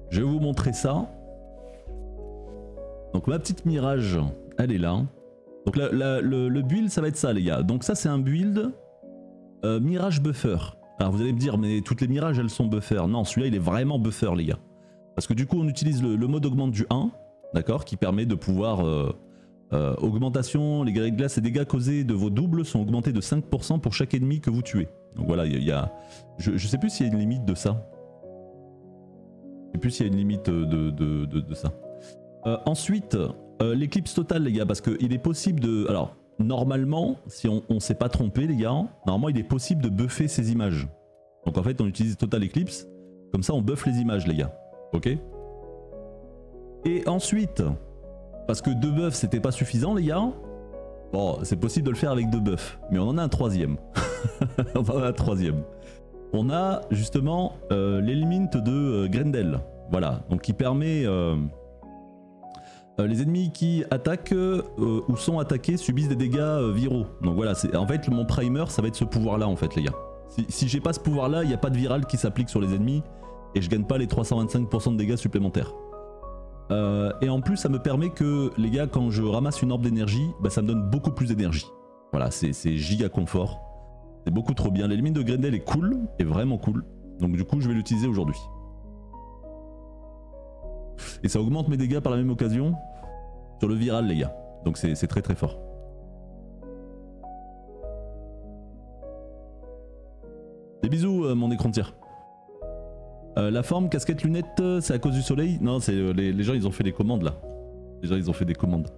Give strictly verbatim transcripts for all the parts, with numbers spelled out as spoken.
je vais vous montrer ça. Donc ma petite Mirage, elle est là. Donc la, la, le, le build, ça va être ça les gars. Donc ça c'est un build euh, Mirage Buffer. Alors vous allez me dire, mais toutes les Mirages elles sont buffer. Non, celui-là il est vraiment buffer les gars. Parce que du coup on utilise le, le mode augmente du un, d'accord, qui permet de pouvoir... Euh, euh, augmentation, les guerriers de glace et dégâts causés de vos doubles sont augmentés de cinq pour cent pour chaque ennemi que vous tuez. Donc voilà, il y, y a... Je, je sais plus s'il y a une limite de ça. Je sais plus s'il y a une limite de, de, de, de ça. Euh, ensuite, euh, l'éclipse totale les gars, parce qu'il est possible de... Alors, normalement, si on ne s'est pas trompé les gars, normalement il est possible de buffer ces images. Donc en fait on utilise Total Eclipse, comme ça on buffe les images les gars. Ok. Et ensuite, parce que deux buffs c'était pas suffisant les gars, bon c'est possible de le faire avec deux buffs, mais on en a un troisième. On en a un troisième. On a justement euh, l'Element de euh, Grendel, voilà, donc qui permet... Euh, Euh, les ennemis qui attaquent euh, ou sont attaqués subissent des dégâts euh, viraux. Donc voilà, en fait mon primer ça va être ce pouvoir là en fait les gars. Si, si j'ai pas ce pouvoir là, il n'y a pas de viral qui s'applique sur les ennemis et je gagne pas les trois cent vingt-cinq pour cent de dégâts supplémentaires. Euh, et en plus ça me permet que les gars quand je ramasse une orbe d'énergie, bah, ça me donne beaucoup plus d'énergie. Voilà, c'est giga confort. C'est beaucoup trop bien. L'ennemi de Grendel est cool, est vraiment cool. Donc du coup je vais l'utiliser aujourd'hui. Et ça augmente mes dégâts par la même occasion sur le viral les gars. Donc c'est très très fort. Des bisous euh, mon écran de tir. Euh, la forme, casquette, lunettes, c'est à cause du soleil? Non, c'est euh, les, les gens ils ont fait des commandes là. Les gens ils ont fait des commandes.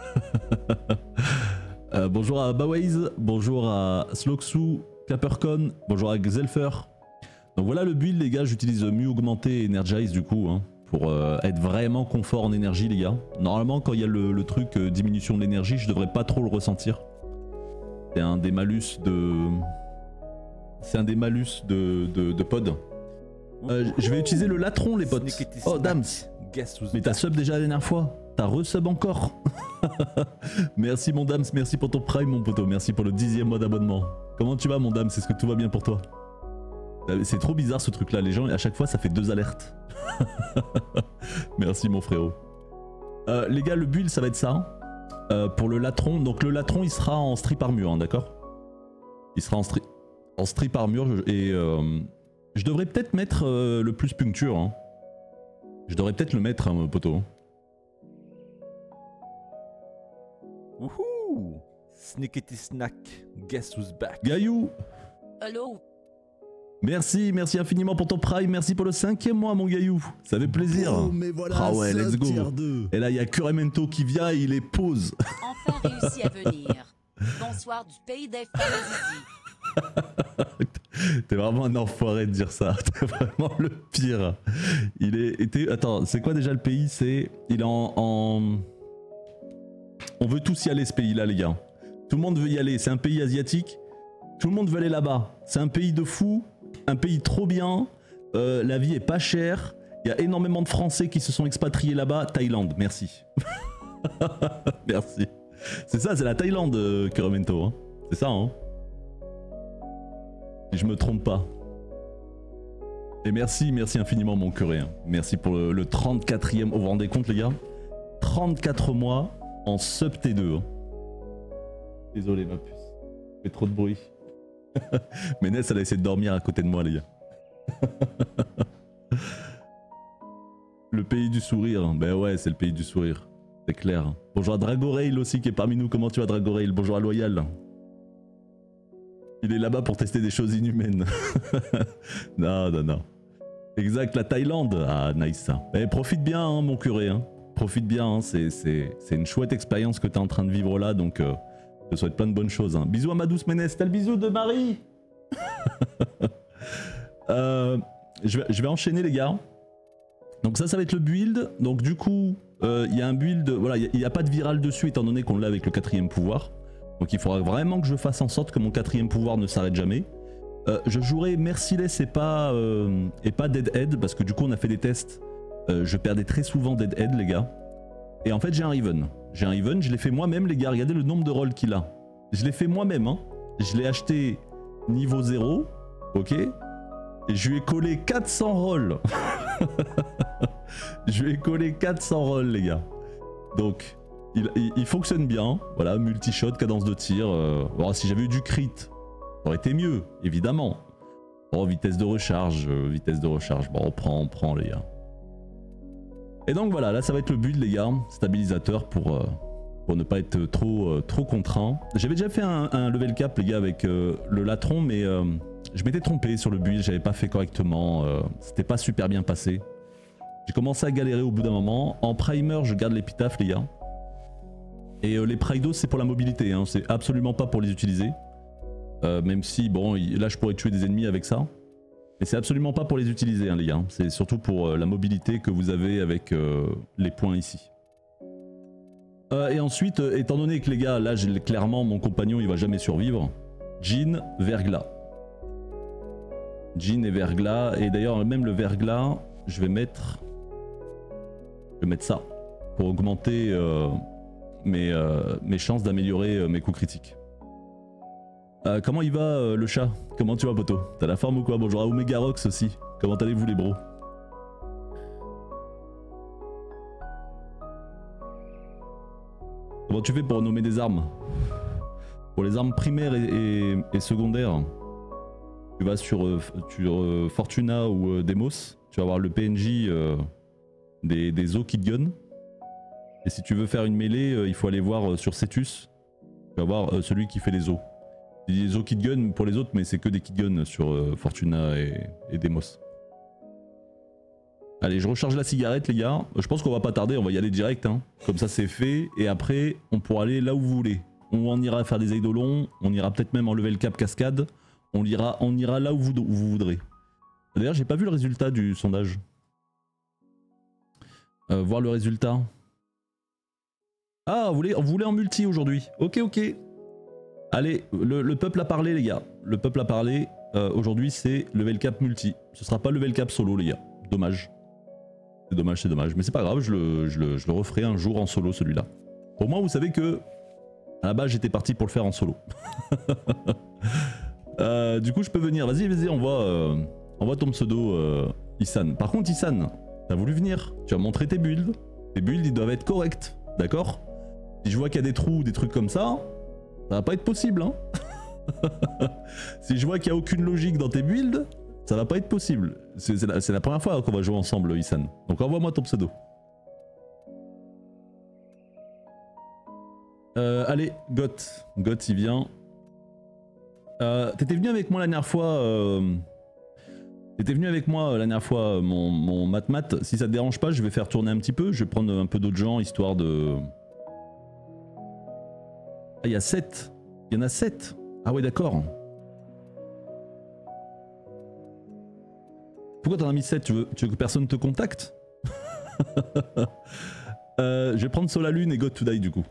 euh, bonjour à Bawaze, bonjour à Sloxu, Capercon, bonjour à Xelfer. Donc voilà le build les gars, j'utilise Mu augmenté Energize du coup. Hein. Pour euh, être vraiment confort en énergie les gars. Normalement quand il y a le, le truc euh, diminution de l'énergie, je devrais pas trop le ressentir. C'est un des malus de... C'est un des malus de, de, de pod. Euh, je vais utiliser le latron les potes. Oh Dams. Mais t'as sub déjà la dernière fois. T'as resub encore. Merci mon Dams, merci pour ton prime mon poteau. Merci pour le dixième mois d'abonnement. Comment tu vas mon Dams? Est-ce que tout va bien pour toi? C'est trop bizarre ce truc là, les gens à chaque fois ça fait deux alertes. Merci mon frérot. Euh, les gars le build ça va être ça. Euh, pour le latron, donc le latron il sera en strip armure hein, d'accord. Il sera en, stri en strip armure et euh, je devrais peut-être mettre euh, le plus puncture. Hein. Je devrais peut-être le mettre hein, poteau. Wouhou! Snickety snack, guess who's back? Gaillou! Hello! Merci, merci infiniment pour ton prime, merci pour le cinquième mois mon gaillou, ça fait plaisir. Oh, mais voilà, ah ouais, let's go. Et là il y a Curemento qui vient et il est pause. Enfin réussi à venir. Bonsoir du pays des femmes. T'es vraiment un enfoiré de dire ça, t'es vraiment le pire. Il est... Était... Attends, c'est quoi déjà le pays? C'est... Il est en, en... On veut tous y aller ce pays là les gars. Tout le monde veut y aller, c'est un pays asiatique. Tout le monde veut aller là-bas. C'est un pays de fous. Un pays trop bien, euh, la vie est pas chère, il y a énormément de Français qui se sont expatriés là-bas. Thaïlande, merci. Merci. C'est ça, c'est la Thaïlande, euh, Curemento. Hein. C'est ça, hein. Si je me trompe pas. Et merci, merci infiniment mon curé. Hein. Merci pour le, le trente-quatrième, vous vous rendez compte les gars? trente-quatre mois en sub T deux. Hein. Désolé ma puce, je fais trop de bruit. Mais Ness elle a essayé de dormir à côté de moi les gars. Le pays du sourire, ben ouais c'est le pays du sourire, c'est clair. Bonjour à Dragorail aussi qui est parmi nous, comment tu vas Dragorail? Bonjour à Loyal. Il est là-bas pour tester des choses inhumaines. Non non non. Exact, la Thaïlande, ah nice ça. Eh, profite bien hein, mon curé, hein. Profite bien, hein. c'est une chouette expérience que tu es en train de vivre là donc... Euh... Je te souhaite plein de bonnes choses. Hein. Bisous à ma douce Ménès. T'as le bisou de Marie. euh, je, vais, je vais enchaîner les gars. Donc ça, ça va être le build. Donc du coup, il euh, y a un build... Voilà, il n'y a, a pas de viral dessus étant donné qu'on l'a avec le quatrième pouvoir. Donc il faudra vraiment que je fasse en sorte que mon quatrième pouvoir ne s'arrête jamais. Euh, je jouerai Merciless et pas, euh, et pas Deadhead parce que du coup on a fait des tests. Euh, je perdais très souvent Deadhead les gars. Et en fait j'ai un Riven. J'ai un Riven, je l'ai fait moi-même les gars, regardez le nombre de rolls qu'il a. Je l'ai fait moi-même, hein. Je l'ai acheté niveau zéro, ok. Et je lui ai collé quatre cents rolls. Je lui ai collé quatre cents rolls, les gars. Donc, il, il, il fonctionne bien. Voilà, multi-shot, cadence de tir. Euh, bon, si j'avais eu du crit, ça aurait été mieux, évidemment. Bon, vitesse de recharge, euh, vitesse de recharge. Bon, on prend, on prend, les gars. Et donc voilà, là ça va être le build, les gars. Stabilisateur pour, euh, pour ne pas être trop, euh, trop contraint. J'avais déjà fait un, un level cap, les gars, avec euh, le latron, mais euh, je m'étais trompé sur le build. J'avais pas fait correctement. Euh, C'était pas super bien passé. J'ai commencé à galérer au bout d'un moment. En primer, je garde l'épitaphe, les gars. Et euh, les pridos, c'est pour la mobilité, hein. C'est absolument pas pour les utiliser. Euh, même si, bon, là je pourrais tuer des ennemis avec ça. Mais c'est absolument pas pour les utiliser, hein, les gars. C'est surtout pour euh, la mobilité que vous avez avec euh, les points ici. Euh, et ensuite, euh, étant donné que les gars, là j'ai clairement mon compagnon, il va jamais survivre. Jean, verglas. Jean et verglas. Et d'ailleurs, même le verglas, je vais mettre... Je vais mettre ça pour augmenter euh, mes, euh, mes chances d'améliorer euh, mes coups critiques. Euh, comment il va euh, le chat? Comment tu vas, poto? T'as la forme ou quoi? Bonjour à Omega Rox aussi. Comment allez-vous, les bros? Comment tu fais pour nommer des armes? Pour les armes primaires et, et, et secondaires, tu vas sur, euh, sur euh, Fortuna ou euh, Demos, tu vas avoir le P N J euh, des, des Os Kit Gun. Et si tu veux faire une mêlée, euh, il faut aller voir euh, sur Cetus. Tu vas voir euh, celui qui fait les os. Les os Kit Gun pour les autres, mais c'est que des Kit Gun sur euh, Fortuna et, et Demos. Allez, je recharge la cigarette, les gars. Je pense qu'on va pas tarder, on va y aller direct. Hein. Comme ça, c'est fait. Et après, on pourra aller là où vous voulez. On en ira faire des eidolons. On ira peut-être même en level cap cascade. On ira, on ira là où vous, où vous voudrez. D'ailleurs, j'ai pas vu le résultat du sondage. Euh, voir le résultat. Ah, vous voulez, vous voulez en multi aujourd'hui? Ok, ok. Allez, le, le peuple a parlé, les gars. Le peuple a parlé. Euh, aujourd'hui, c'est level cap multi. Ce sera pas level cap solo, les gars. Dommage. C'est dommage, c'est dommage. Mais c'est pas grave, je le, je, le, je le referai un jour en solo, celui-là. Pour moi, vous savez que à la base, j'étais parti pour le faire en solo. euh, du coup, je peux venir. Vas-y, vas-y, envoie, euh, envoie ton pseudo, euh, Issan. Par contre, Issan, t'as voulu venir. Tu as montré tes builds. Tes builds, ils doivent être corrects. D'accord? Si je vois qu'il y a des trous ou des trucs comme ça, ça va pas être possible, hein. Si je vois qu'il n'y a aucune logique dans tes builds, ça va pas être possible. C'est la, la première fois qu'on va jouer ensemble, Issan. Donc envoie-moi ton pseudo. Euh, allez, Goth. Goth, il vient. Euh, T'étais venu avec moi la dernière fois... Euh... T'étais venu avec moi la dernière fois, mon, mon mat-mat. Si ça te dérange pas, je vais faire tourner un petit peu. Je vais prendre un peu d'autres gens, histoire de... Ah, il y a sept. Il y en a sept. Ah ouais, d'accord. Pourquoi t'en as mis sept? Tu veux, tu veux que personne te contacte? euh, Je vais prendre Solalune et God to Die du coup.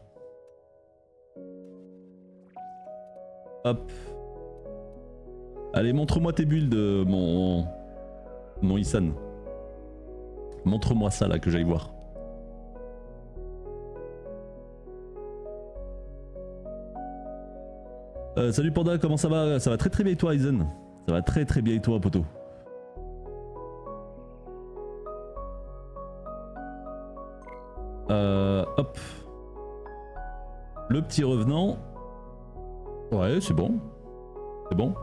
Hop. Allez, montre-moi tes builds, mon... Mon Issan. Montre-moi ça là, que j'aille voir. Euh, salut Panda, comment ça va? Ça va très très bien et toi, Aizen? Ça va très très bien et toi, poto? Euh, hop. Le petit revenant. Ouais, c'est bon. C'est bon.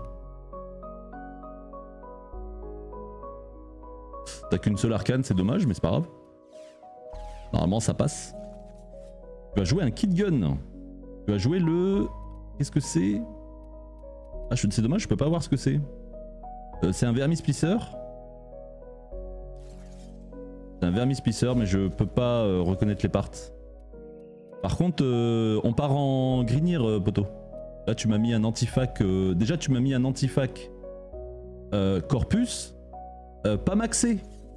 T'as qu'une seule arcane, c'est dommage, mais c'est pas grave. Normalement, ça passe. Tu vas jouer un Kit Gun. Tu vas jouer le... Qu'est-ce que c'est? Ah, c'est dommage, je peux pas voir ce que c'est. Euh, c'est un Vermisplicer. C'est un Vermisplicer, mais je peux pas euh, reconnaître les parts. Par contre, euh, on part en Grignir, euh, poto. Là, tu m'as mis un antifac. Euh, déjà, tu m'as mis un antifac euh, Corpus. Euh, pas maxé.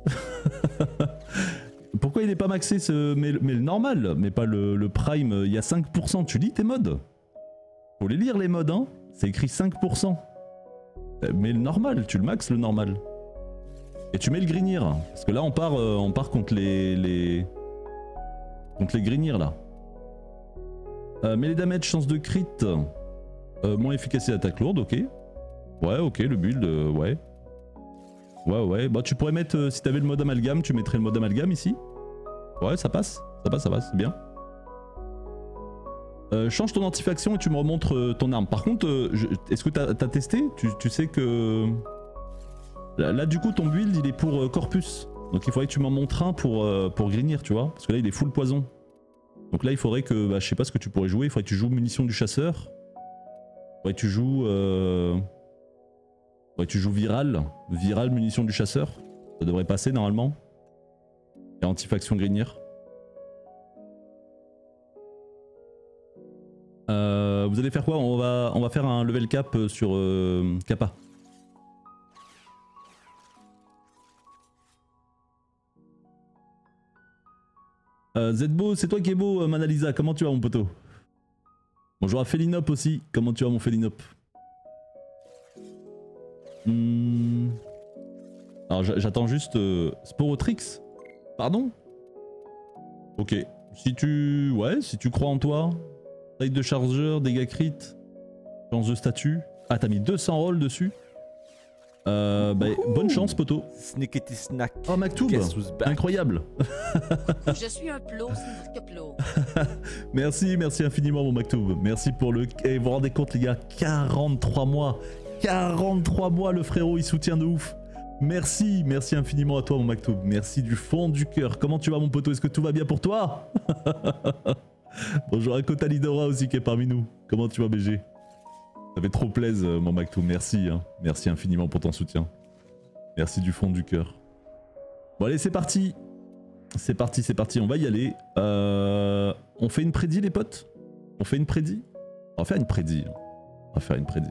Pourquoi il est pas maxé ce... mais, mais le normal, mais pas le, le prime, il y a cinq pour cent. Tu lis tes mods? Faut les lire les mods, hein. C'est écrit cinq pour cent. Mais le normal, tu le max le normal. Et tu mets le Grignir. Parce que là on part, euh, on part contre les, les... contre les Grignir là. Euh, mais les damage, chance de crit. Euh, moins efficacité d'attaque lourde, ok. Ouais, ok, le build, euh, ouais. Ouais, ouais. Bah tu pourrais mettre, euh, si t'avais le mode amalgame, tu mettrais le mode amalgame ici. Ouais, ça passe. Ça passe, ça passe, c'est bien. Euh, change ton antifaction et tu me remontres euh, ton arme. Par contre, euh, est-ce que t'as as testé tu, tu sais que... Là, là, du coup, ton build, il est pour euh, Corpus. Donc il faudrait que tu m'en montres un pour, euh, pour Grignir, tu vois. Parce que là, il est full poison. Donc là, il faudrait que... Bah, je sais pas ce que tu pourrais jouer. Il faudrait que tu joues munitions du chasseur. Il faudrait que tu joues... Euh... Il faudrait que tu joues Viral. Viral, munitions du chasseur. Ça devrait passer, normalement. Et antifaction Grignir. Euh, vous allez faire quoi? On va, on va faire un level cap sur euh, Kappa. Euh, Zedbo, c'est toi qui es beau, euh, Manalisa. Comment tu vas, mon poteau? Bonjour à Félinop aussi. Comment tu vas, mon Félinop? hmm. Alors, j'attends juste euh, Sporotrix. Pardon? Ok. Si tu... Ouais, si tu crois en toi... Taille de chargeur, dégâts crit, chance de statut. Ah, t'as mis deux cents rolls dessus. Euh, bah, bonne chance, poteau. Snickety snack. Oh, Maktoub, Guess who's back? incroyable. Je suis un plot, c'est que plot. Merci, merci infiniment, mon Maktoub. Merci pour le... Et vous vous rendez compte, les gars, quarante-trois mois. quarante-trois mois, le frérot, il soutient de ouf. Merci, merci infiniment à toi, mon Maktoub. Merci du fond du cœur. Comment tu vas, mon poteau? Est-ce que tout va bien pour toi? Bonjour à Kota Lidora aussi qui est parmi nous. Comment tu vas, B G? Ça fait trop plaisir, mon Maktoub. Merci, hein. Merci infiniment pour ton soutien. Merci du fond du cœur. Bon, allez, c'est parti. C'est parti, c'est parti. On va y aller. Euh... On fait une prédit, les potes? On fait une prédit? On va faire une prédit. On va faire une prédit.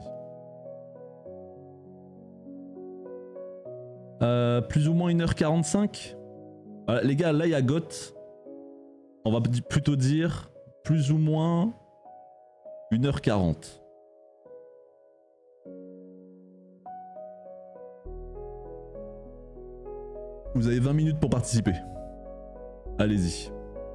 Euh, plus ou moins une heure quarante-cinq. Voilà, les gars, là, il y a Goth. On va plutôt dire plus ou moins une heure quarante. Vous avez vingt minutes pour participer. Allez-y.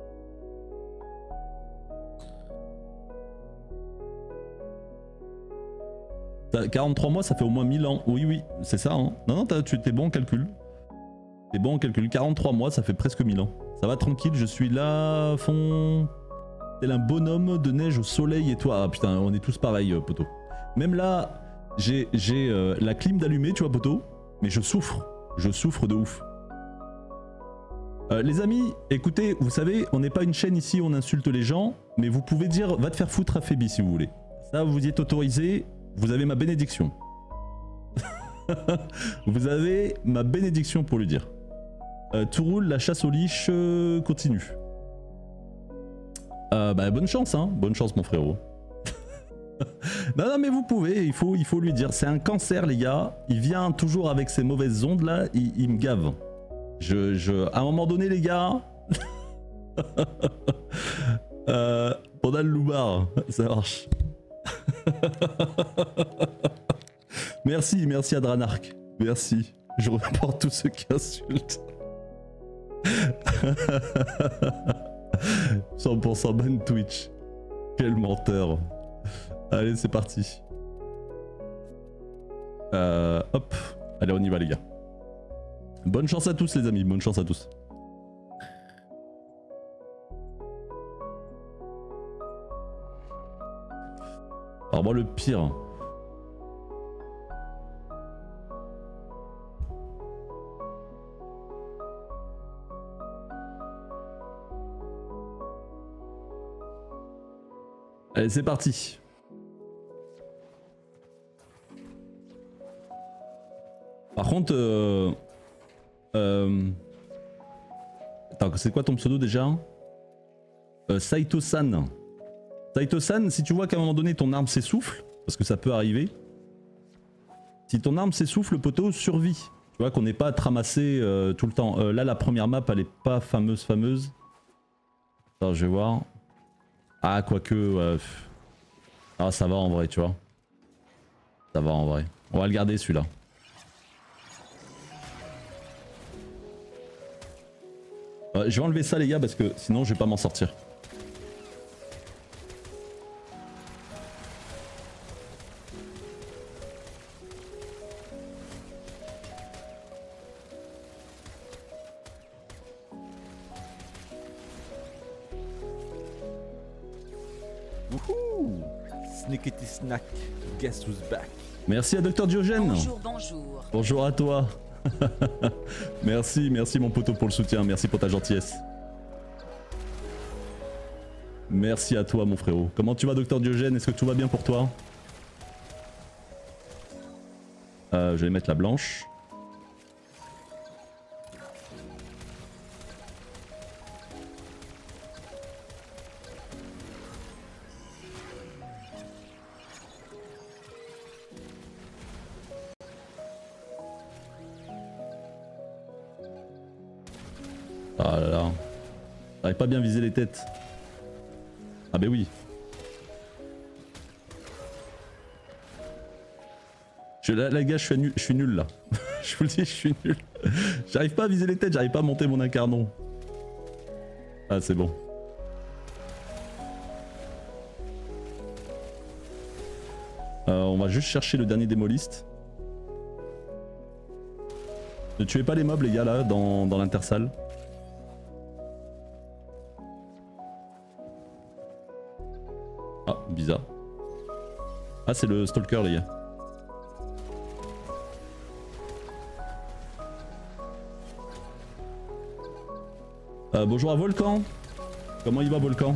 quarante-trois mois, ça fait au moins mille ans. Oui, oui, c'est ça. Hein. Non, non, tu es bon en calcul. T'es bon en calcul. quarante-trois mois, ça fait presque mille ans. Ça va tranquille, je suis là, fond... Tel un bonhomme de neige au soleil et toi. Ah putain, on est tous pareils, euh, poteau. Même là, j'ai euh, la clim d'allumée, tu vois, poteau. Mais je souffre. Je souffre de ouf. Euh, les amis, écoutez, vous savez, on n'est pas une chaîne ici où on insulte les gens. Mais vous pouvez dire, va te faire foutre à Phoebe si vous voulez. Ça, vous y êtes autorisé. Vous avez ma bénédiction. Vous avez ma bénédiction pour lui dire. Euh, tout roule, la chasse aux liches euh, continue. Euh, bah bonne chance, hein. Bonne chance, mon frérot. non, non, mais vous pouvez, il faut, il faut lui dire. C'est un cancer, les gars. Il vient toujours avec ces mauvaises ondes là. Il, il me gave. Je, je, à un moment donné, les gars. euh, on a le loupard. Ça marche. Merci, merci à Dranark. Merci. Je reporte tous ceux qui insultent. cent pour cent ban Twitch. Quel menteur. Allez, c'est parti. Euh, hop. Allez, on y va, les gars. Bonne chance à tous, les amis. Bonne chance à tous. Alors moi, le pire... Allez, c'est parti. Par contre, euh... Euh... Attends, c'est quoi ton pseudo déjà? euh, Saito-san. Saito-san, si tu vois qu'à un moment donné ton arme s'essouffle, parce que ça peut arriver, si ton arme s'essouffle, le poteau survit. Tu vois qu'on n'est pas à te ramasser euh, tout le temps. Euh, là, la première map, elle est pas fameuse, fameuse. Attends, je vais voir. Ah, quoique... Euh... Ah, ça va en vrai, tu vois. Ça va en vrai. On va le garder, celui-là. Euh, je vais enlever ça, les gars, parce que sinon, je vais pas m'en sortir. Wouhou! Snickety snack, guess who's back? Merci à Docteur Diogène. Bonjour, bonjour. Bonjour à toi. Merci, merci mon poteau pour le soutien, merci pour ta gentillesse. Merci à toi mon frérot. Comment tu vas Docteur Diogène? Est-ce que tout va bien pour toi? euh, Je vais mettre la blanche. Ah là là. J'arrive pas bien à viser les têtes. Ah bah oui. Je, là, les gars, je suis, nul, je suis nul là. Je vous le dis, je suis nul. J'arrive pas à viser les têtes, j'arrive pas à monter mon incarnon. Ah c'est bon. Euh, on va juste chercher le dernier démoliste. Ne tuez pas les mobs les gars là dans, dans l'intersalle. Ah bizarre. Ah c'est le stalker les gars. Euh, bonjour à Volcan. Comment il va Volcan?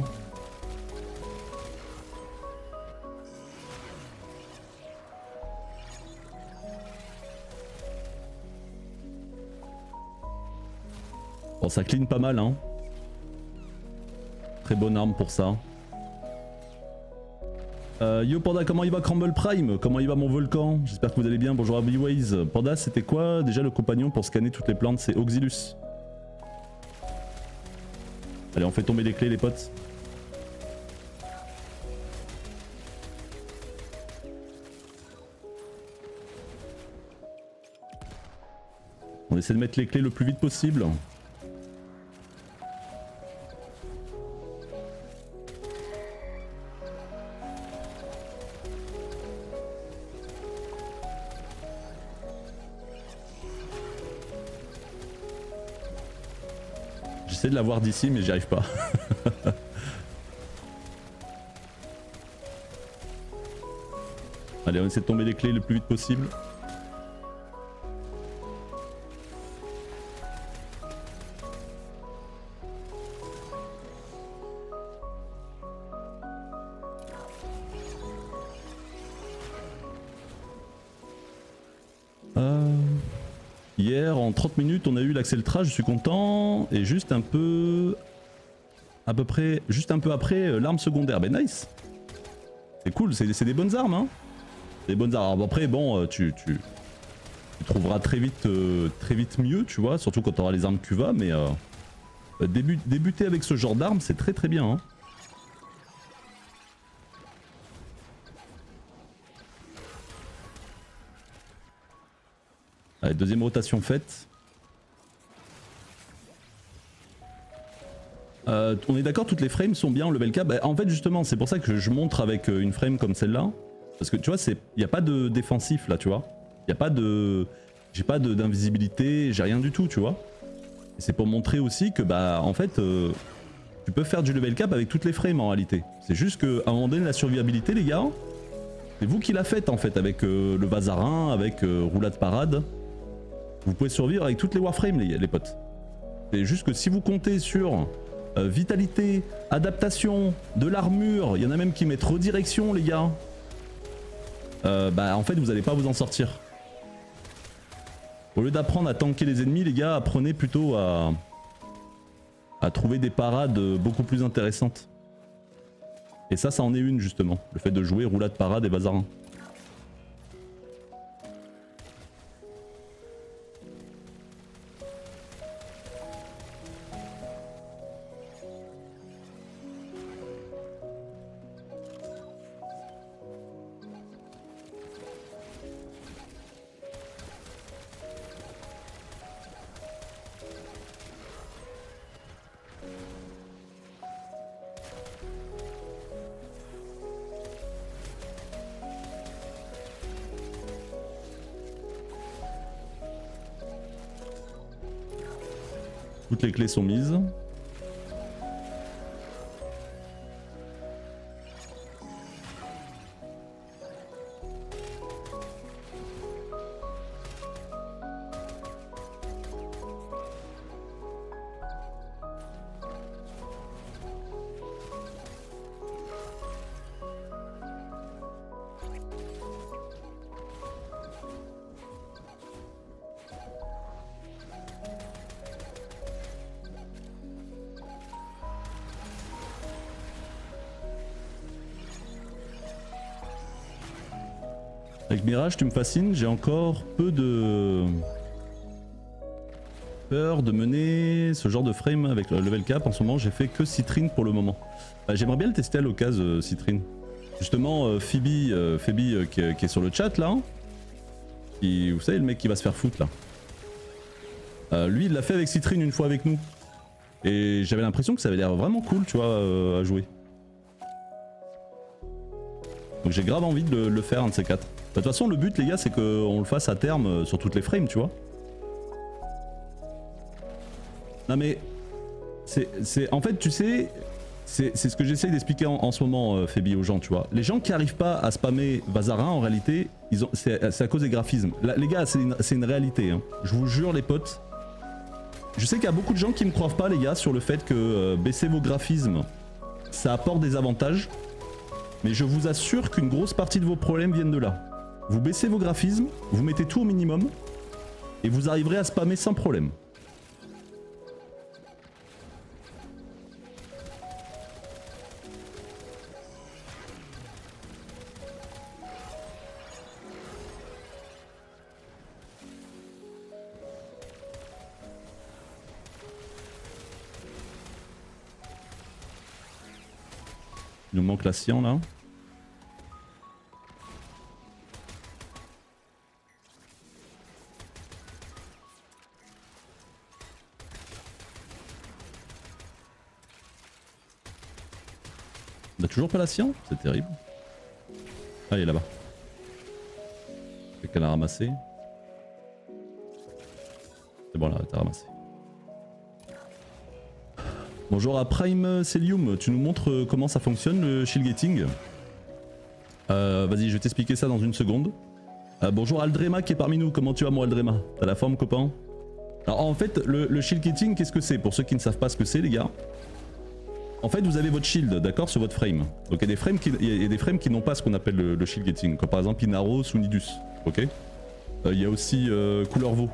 Bon ça clean pas mal hein. Très bonne arme pour ça. Euh, yo Panda, comment il va Crumble Prime? Comment il va mon Volcan? J'espère que vous allez bien, bonjour à B-Ways. Panda c'était quoi déjà le compagnon pour scanner toutes les plantes? C'est Auxilus. Allez on fait tomber les clés les potes. On essaie de mettre les clés le plus vite possible. J'essaie de la voir d'ici mais j'y arrive pas. Allez on essaie de tomber les clés le plus vite possible. Euh... Hier en trente minutes on a eu l'accélérage, je suis content. Et juste un peu... À peu près... Juste un peu après l'arme secondaire. Ben nice. C'est cool, c'est des bonnes armes hein. Des bonnes armes. Alors, après bon tu, tu, tu trouveras très vite euh, très vite mieux tu vois. Surtout quand tu auras les armes Q V A. Mais euh, début, débuter avec ce genre d'armes c'est très très bien hein. Allez, deuxième rotation faite. Euh, on est d'accord, toutes les frames sont bien en level cap. Bah, en fait, justement, c'est pour ça que je montre avec une frame comme celle-là. Parce que tu vois, il n'y a pas de défensif là, tu vois. Il n'y a pas de. J'ai pas d'invisibilité, j'ai rien du tout, tu vois. Et c'est pour montrer aussi que, bah, en fait, euh, tu peux faire du level cap avec toutes les frames en réalité. C'est juste qu'à un moment donné, la survivabilité, les gars, c'est vous qui la faites en fait avec euh, le Vazarin, avec euh, roulade parade. Vous pouvez survivre avec toutes les warframes les, les potes. C'est juste que si vous comptez sur euh, vitalité, adaptation, de l'armure, il y en a même qui mettent redirection les gars. Euh, bah en fait vous allez pas vous en sortir. Au lieu d'apprendre à tanker les ennemis les gars, apprenez plutôt à, à trouver des parades beaucoup plus intéressantes. Et ça ça en est une justement, le fait de jouer roulade parade et Vazarin. Toutes les clés sont mises. Avec Mirage, tu me fascines, j'ai encore peu de peur de mener ce genre de frame avec le level cap. En ce moment, j'ai fait que Citrine pour le moment. Bah, j'aimerais bien le tester à l'occasion, euh, Citrine. Justement, euh, Phoebe, euh, Phoebe euh, qui, qui est sur le chat là, qui, vous savez, le mec qui va se faire foutre là. Euh, lui, il l'a fait avec Citrine une fois avec nous. Et j'avais l'impression que ça avait l'air vraiment cool, tu vois, euh, à jouer. Donc j'ai grave envie de le, le faire, un de ces quatre. De toute façon, le but, les gars, c'est qu'on le fasse à terme euh, sur toutes les frames, tu vois. Non mais, c'est, en fait, tu sais, c'est ce que j'essaye d'expliquer en, en ce moment, euh, Phoebe, aux gens, tu vois. Les gens qui arrivent pas à spammer Vazarin, en réalité, c'est à cause des graphismes. Là, les gars, c'est une, une réalité, hein. Je vous jure, les potes. Je sais qu'il y a beaucoup de gens qui me croient pas, les gars, sur le fait que euh, baisser vos graphismes, ça apporte des avantages. Mais je vous assure qu'une grosse partie de vos problèmes viennent de là. Vous baissez vos graphismes, vous mettez tout au minimum, et vous arriverez à spammer sans problème. Il nous manque la cyan là. On a toujours pas la cyan? C'est terrible. Ah, il est là-bas. Quelqu'un l'a ramassé. C'est bon là, t'as ramassé. Bonjour à Prime Celium, tu nous montres comment ça fonctionne le shield gating. euh, Vas-y, je vais t'expliquer ça dans une seconde. Euh, bonjour Aldrema qui est parmi nous, comment tu vas mon Aldrema? T'as la forme copain? Alors en fait, le, le shield gating, qu'est-ce que c'est? Pour ceux qui ne savent pas ce que c'est les gars. En fait, vous avez votre shield, d'accord, sur votre frame. Donc il y a des frames qui, il y a des frames qui n'ont pas ce qu'on appelle le, le shield gating, comme par exemple Inaros ou Nidus, ok. euh, Il y a aussi euh, Couleur-Vaux.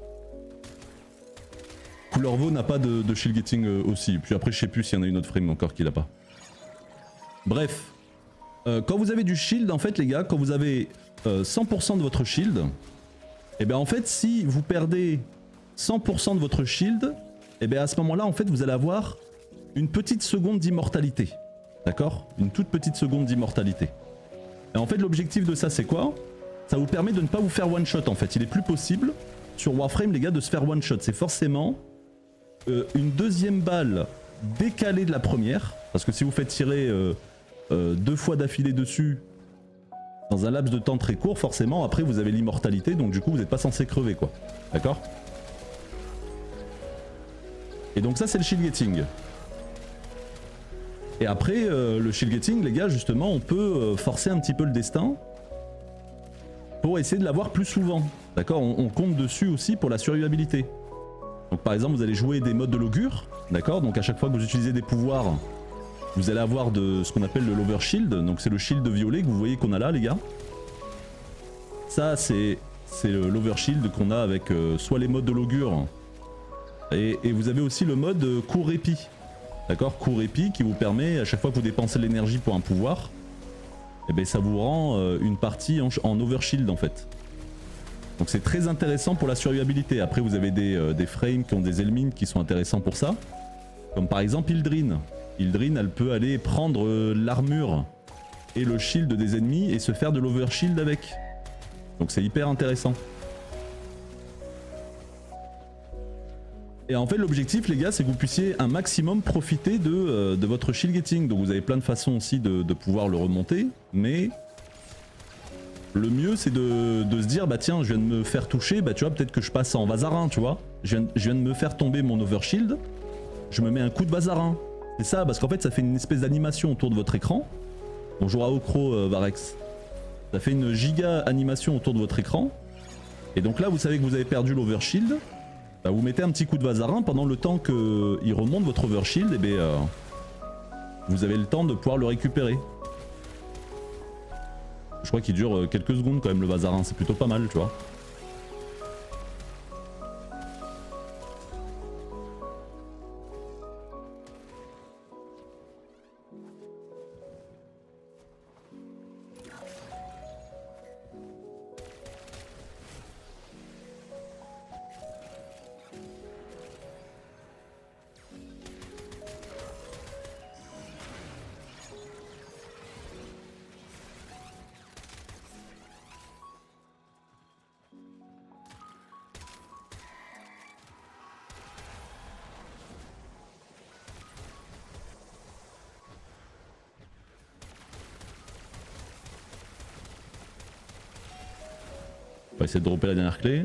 Couleur-Vaux n'a pas de, de shield gating euh, aussi. Puis après, je sais plus s'il y en a une autre frame encore qui l'a pas. Bref, euh, quand vous avez du shield, en fait, les gars, quand vous avez euh, cent pour cent de votre shield, et bien en fait, si vous perdez cent pour cent de votre shield, et bien à ce moment-là, en fait, vous allez avoir une petite seconde d'immortalité. D'accord? Une toute petite seconde d'immortalité. Et en fait, l'objectif de ça, c'est quoi? Ça vous permet de ne pas vous faire one shot en fait. Il est plus possible sur Warframe, les gars, de se faire one shot. C'est forcément euh, une deuxième balle décalée de la première. Parce que si vous faites tirer euh, euh, deux fois d'affilée dessus dans un laps de temps très court, forcément, après vous avez l'immortalité. Donc du coup, vous n'êtes pas censé crever, quoi. D'accord? Et donc ça, c'est le shield gating. Et après, euh, le shield gating, les gars, justement, on peut euh, forcer un petit peu le destin pour essayer de l'avoir plus souvent. D'accord, on, on compte dessus aussi pour la survivabilité. Donc par exemple, vous allez jouer des modes de l'augure, d'accord. Donc à chaque fois que vous utilisez des pouvoirs, vous allez avoir de ce qu'on appelle de l'overshield. Donc c'est le shield violet que vous voyez qu'on a là, les gars. Ça, c'est l'overshield qu'on a avec euh, soit les modes de l'augure, et, et vous avez aussi le mode euh, court répit. D'accord, court répit qui vous permet, à chaque fois que vous dépensez de l'énergie pour un pouvoir, et bien ça vous rend euh, une partie en, en overshield en fait. Donc c'est très intéressant pour la survivabilité. Après vous avez des, euh, des frames qui ont des élimines qui sont intéressants pour ça. Comme par exemple Ildrin. Ildrin, elle peut aller prendre euh, l'armure et le shield des ennemis et se faire de l'overshield avec. Donc c'est hyper intéressant. Et en fait l'objectif les gars, c'est que vous puissiez un maximum profiter de, euh, de votre shield gating. Donc vous avez plein de façons aussi de, de pouvoir le remonter, mais le mieux c'est de, de se dire bah tiens, je viens de me faire toucher, bah tu vois, peut-être que je passe en Vazarin, tu vois. Je viens, je viens de me faire tomber mon overshield, je me mets un coup de Vazarin. C'est ça, parce qu'en fait ça fait une espèce d'animation autour de votre écran. Bonjour à Okro euh, Varex. Ça fait une giga animation autour de votre écran. Et donc là vous savez que vous avez perdu l'overshield. Bah vous mettez un petit coup de Vazarin pendant le temps qu'il remonte votre overshield, et bien euh, vous avez le temps de pouvoir le récupérer. Je crois qu'il dure quelques secondes quand même le Vazarin, c'est plutôt pas mal, tu vois. On va essayer de dropper la dernière clé.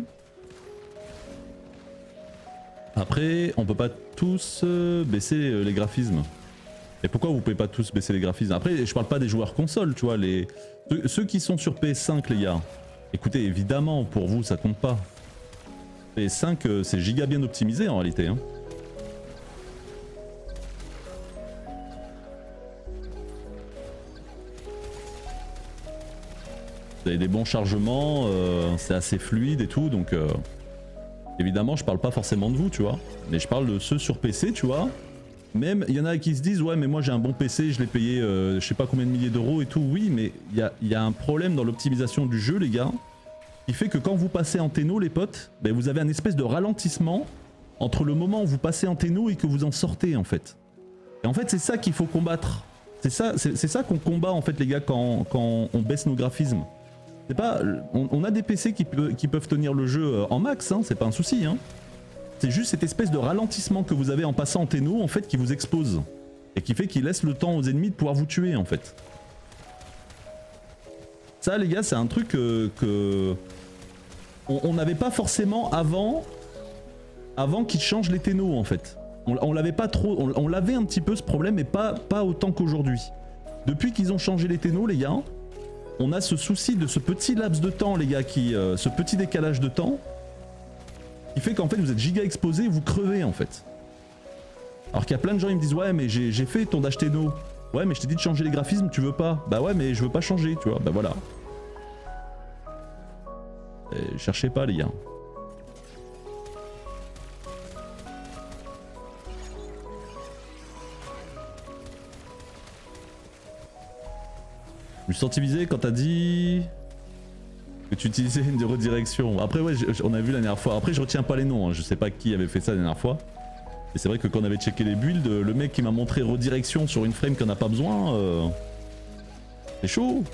Après, on peut pas tous euh, baisser les graphismes. Et pourquoi vous pouvez pas tous baisser les graphismes? Après, je parle pas des joueurs console, tu vois, les ceux, ceux qui sont sur P S cinq, les gars. Écoutez, évidemment, pour vous, ça compte pas. P S cinq, euh, c'est giga bien optimisé en réalité. Hein. Vous avez des bons chargements, euh, c'est assez fluide et tout, donc euh, évidemment je parle pas forcément de vous, tu vois, mais je parle de ceux sur P C, tu vois. Même il y en a qui se disent ouais mais moi j'ai un bon P C, je l'ai payé euh, je sais pas combien de milliers d'euros et tout, oui mais il y a, y a un problème dans l'optimisation du jeu les gars, qui fait que quand vous passez en Tenno les potes, ben, vous avez un espèce de ralentissement entre le moment où vous passez en Tenno et que vous en sortez en fait. Et en fait c'est ça qu'il faut combattre, c'est ça, c'est ça qu'on combat en fait les gars quand, quand on baisse nos graphismes. C'est pas, on, on a des P C qui, peut, qui peuvent tenir le jeu en max, hein, c'est pas un souci. Hein. C'est juste cette espèce de ralentissement que vous avez en passant en Tenno en fait qui vous expose. Et qui fait qu'il laisse le temps aux ennemis de pouvoir vous tuer en fait. Ça les gars c'est un truc euh, que... On n'avait pas forcément avant... Avant qu'ils changent les Tenno en fait. On, on l'avait pas trop... On, on l'avait un petit peu ce problème mais pas, pas autant qu'aujourd'hui. Depuis qu'ils ont changé les Tenno les gars... On a ce souci de ce petit laps de temps les gars, qui, euh, ce petit décalage de temps qui fait qu'en fait vous êtes giga exposé et vous crevez en fait. Alors qu'il y a plein de gens qui me disent ouais mais j'ai fait ton dash Tenno. Ouais mais je t'ai dit de changer les graphismes, tu veux pas? Bah ouais mais je veux pas changer tu vois, bah voilà. Et cherchez pas les gars. Je me suis senti visé quand t'as dit que tu utilisais une redirection. Après ouais, on a vu la dernière fois. Après je retiens pas les noms, hein. Je sais pas qui avait fait ça la dernière fois. Et c'est vrai que quand on avait checké les builds, le mec qui m'a montré redirection sur une frame qu'on n'a pas besoin, euh... c'est chaud.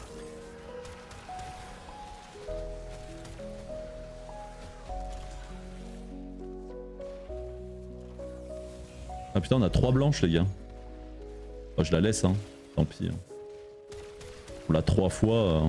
Ah putain on a trois blanches les gars. Oh, je la laisse hein, tant pis. Hein. On l'a trois fois. Euh...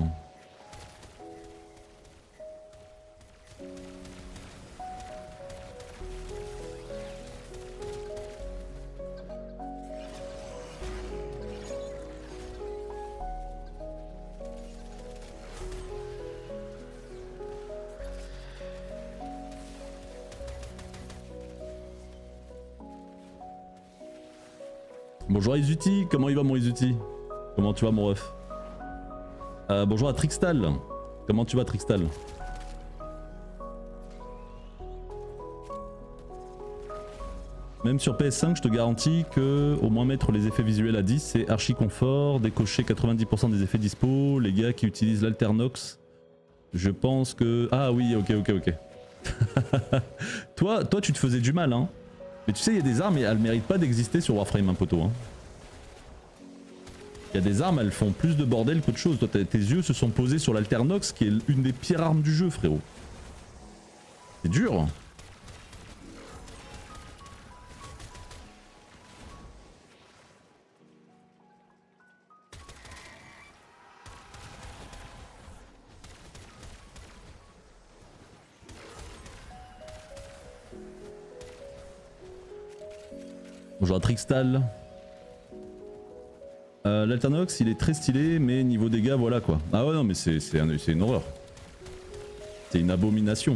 Bonjour Izuti, comment il va mon Izuti? Comment tu vas mon ref? Euh, bonjour à Trixtal. Comment tu vas Trixtal? Même sur P S cinq je te garantis que au moins mettre les effets visuels à dix c'est archi confort, décocher quatre-vingt-dix pour cent des effets dispo, les gars qui utilisent l'Alternox. Je pense que... Ah oui ok ok ok. toi, toi tu te faisais du mal hein. Mais tu sais il y a des armes et elles méritent pas d'exister sur Warframe un poteau hein. Il y a des armes, elles font plus de bordel qu'autre chose. Toi, tes yeux se sont posés sur l'Alternox, qui est une des pires armes du jeu, frérot. C'est dur. Bonjour à Trixtal. Euh, L'Alternox il est très stylé mais niveau dégâts voilà quoi. Ah ouais non mais c'est un, une horreur. C'est une abomination.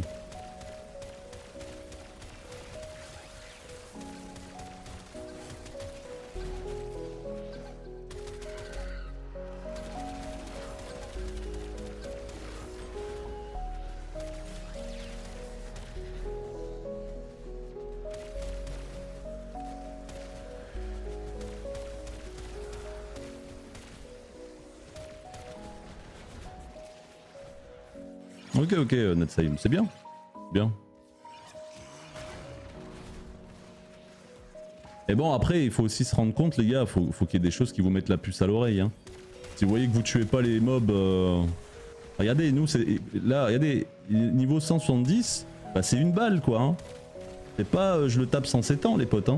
Ok ok Netsaim, c'est bien. Bien. Et bon après il faut aussi se rendre compte les gars, faut, faut qu'il y ait des choses qui vous mettent la puce à l'oreille hein. Si vous voyez que vous tuez pas les mobs... Euh... Regardez nous c'est... Là regardez, niveau cent soixante-dix, bah c'est une balle quoi hein. C'est pas euh, je le tape cent sept ans les potes hein.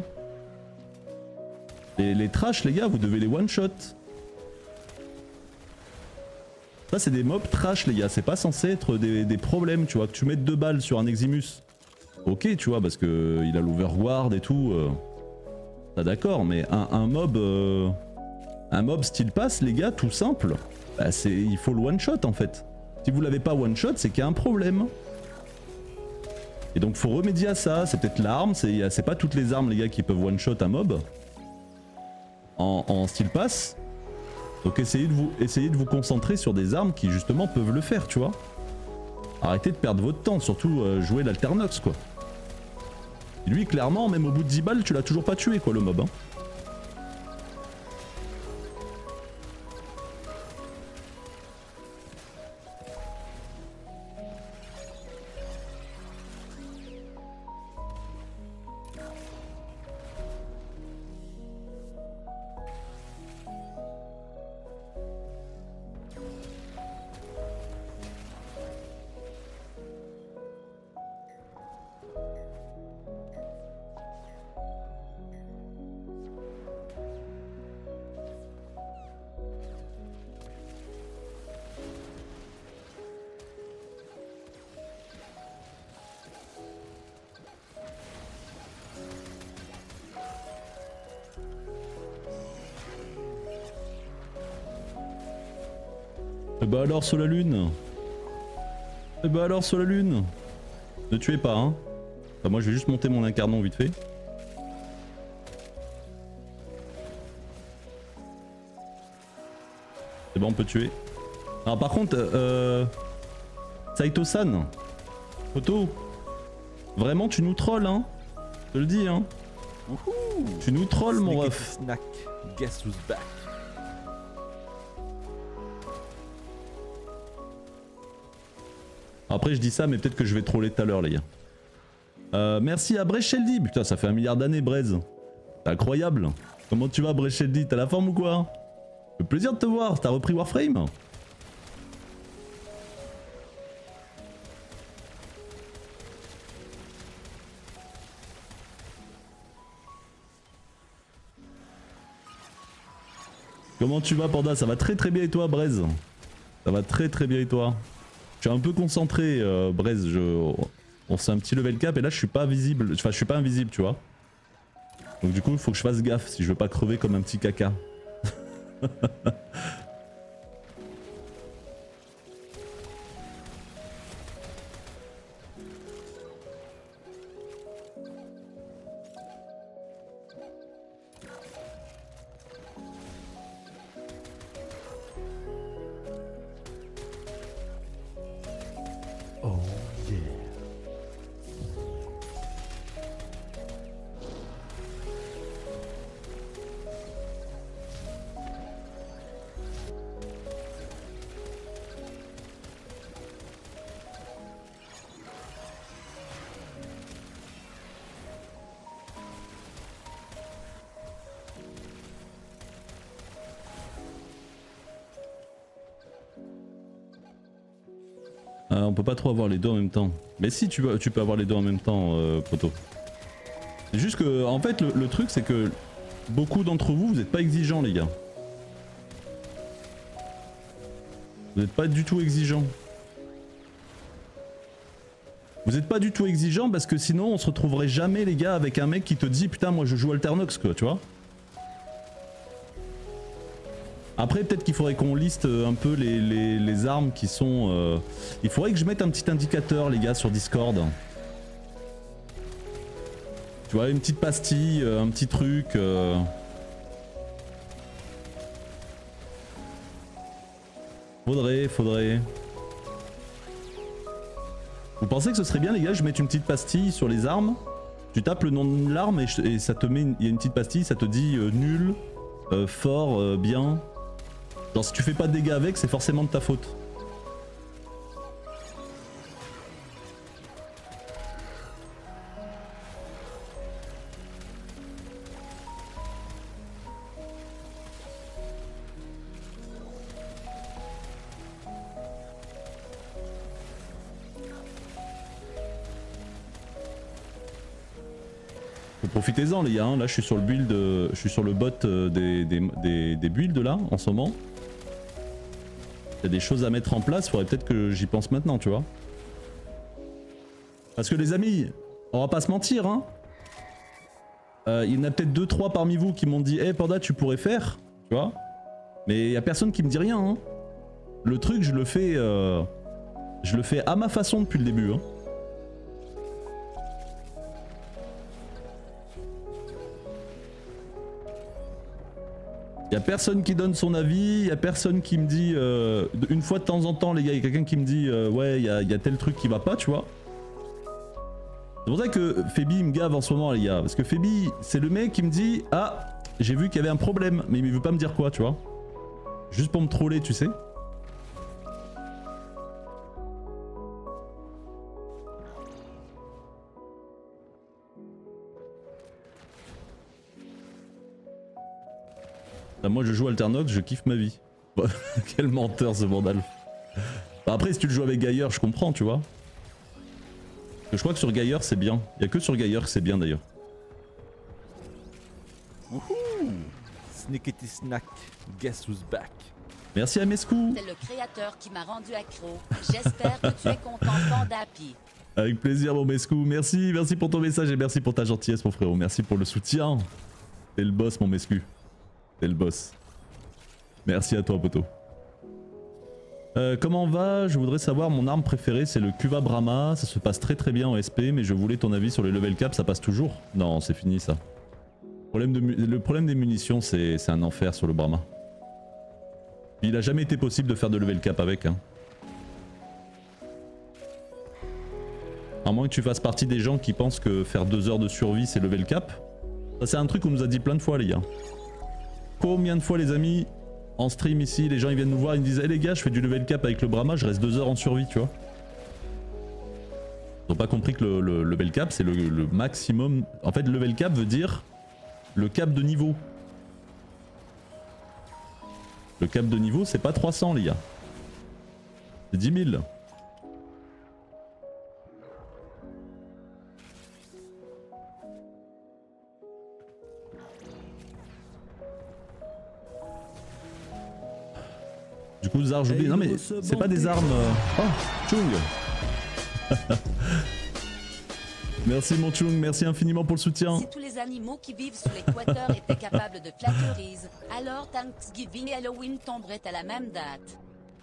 Les, les trash les gars vous devez les one shot. Ça c'est des mobs trash les gars, c'est pas censé être des, des problèmes, tu vois, que tu mettes deux balles sur un Eximus. Ok, tu vois, parce que il a l'overguard et tout. Euh, ça d'accord, mais un, un mob... Euh, un mob style pass les gars, tout simple, bah, c'est, il faut le one shot en fait. Si vous l'avez pas one shot, c'est qu'il y a un problème. Et donc faut remédier à ça, c'est peut-être l'arme, c'est, c'est pas toutes les armes les gars qui peuvent one shot un mob. En, en style pass. Donc essayez de, vous, essayez de vous concentrer sur des armes qui justement peuvent le faire, tu vois. Arrêtez de perdre votre temps, surtout euh, jouer l'Alternox quoi. Et lui clairement, même au bout de dix balles, tu l'as toujours pas tué quoi le mob. Hein. Et bah alors sur la lune. Et bah alors sur la lune. Ne tuez pas hein. Enfin, moi je vais juste monter mon incarnon vite fait. C'est bon on peut tuer. Alors par contre euh... Saito-san. Photo. Vraiment tu nous trolls hein. Je te le dis hein. Wouhou. Tu nous trolls mon ref. Snack, guess who's back. Après je dis ça mais peut-être que je vais troller tout à l'heure les gars. Euh, merci à Brecheldi. Putain ça fait un milliard d'années Brez. C'est incroyable. Comment tu vas Brecheldi? T'as la forme ou quoi? Le plaisir de te voir. T'as repris Warframe? Comment tu vas Panda? Ça va très très bien et toi Brez? Ça va très très bien et toi? Je suis un peu concentré euh, Brez, je... on s'est un petit level cap et là je suis pas visible, enfin je suis pas invisible tu vois. Donc du coup il faut que je fasse gaffe si je veux pas crever comme un petit caca. Oh yeah. Euh, on peut pas trop avoir les deux en même temps. Mais si tu, veux, tu peux avoir les deux en même temps, euh, Poto. C'est juste que, en fait, le, le truc c'est que beaucoup d'entre vous, vous êtes pas exigeants les gars. Vous n'êtes pas du tout exigeants. Vous n'êtes pas du tout exigeants parce que sinon on se retrouverait jamais les gars avec un mec qui te dit putain moi je joue Alternox quoi, tu vois. Après peut-être qu'il faudrait qu'on liste un peu les, les, les armes qui sont... Euh... Il faudrait que je mette un petit indicateur les gars sur Discord. Tu vois une petite pastille, un petit truc... Euh... Faudrait, faudrait... Vous pensez que ce serait bien les gars, je mette une petite pastille sur les armes. Tu tapes le nom de l'arme et, et ça te met... Il y a une petite pastille, ça te dit euh, nul, euh, fort, euh, bien... Genre si tu fais pas de dégâts avec, c'est forcément de ta faute. Profitez-en les gars, hein. Là je suis sur le build, je suis sur le bot des, des, des, des builds là en ce moment. y a des choses à mettre en place, faudrait peut-être que j'y pense maintenant, tu vois. Parce que les amis, on va pas se mentir, hein. Euh, il y en a peut-être deux trois parmi vous qui m'ont dit hey Panda tu pourrais faire, tu vois. Mais il y a personne qui me dit rien, hein. Le truc je le fais euh, je le fais à ma façon depuis le début, hein. Y a personne qui donne son avis, y a personne qui me dit euh, une fois de temps en temps les gars, y a quelqu'un qui me dit euh, ouais y a, y a tel truc qui va pas, tu vois. C'est pour ça que Phoebe me gave en ce moment les gars, parce que Phoebe c'est le mec qui me dit ah j'ai vu qu'il y avait un problème, mais il veut pas me dire quoi, tu vois. Juste pour me troller, tu sais. Là, moi je joue Alternox, je kiffe ma vie. Quel menteur ce Vandalf. Bah après si tu le joues avec Gaillard je comprends, tu vois. Je crois que sur Gaillard c'est bien. Il y a que sur Gaillard que c'est bien d'ailleurs. Wouhou! Snickety snack, guess who's back? Merci à Mescou. C'est le créateur qui m'a rendu accro. J'espère que tu es content, Pandapi. Avec plaisir mon Mescou. Merci, merci pour ton message et merci pour ta gentillesse mon frérot. Merci pour le soutien. T'es le boss mon Mescu. T'es le boss. Merci à toi poto. Euh, comment on va? Je voudrais savoir, mon arme préférée c'est le Kuva Brahma, ça se passe très très bien en S P, mais je voulais ton avis sur les level cap, ça passe toujours? Non, c'est fini ça. Problème de le problème des munitions c'est un enfer sur le Brahma. Il a jamais été possible de faire de level cap avec. Hein. À moins que tu fasses partie des gens qui pensent que faire deux heures de survie c'est level cap. Ça c'est un truc qu'on nous a dit plein de fois les gars. Combien de fois les amis? En stream ici, les gens ils viennent nous voir, ils me disent hey les gars je fais du level cap avec le Brahma, je reste deux heures en survie, tu vois. Ils ont pas compris que le, le level cap c'est le, le maximum. En fait level cap veut dire le cap de niveau. Le cap de niveau c'est pas trois cents les gars. C'est dix mille. Du coup, Zar, j'oublie. Non, mais c'est pas des armes. Oh, Chung. Merci, mon Chung. Merci infiniment pour le soutien. Si tous les animaux qui vivent sous l'équateur étaient capables de flatteries, alors Thanksgiving et Halloween tomberaient à la même date.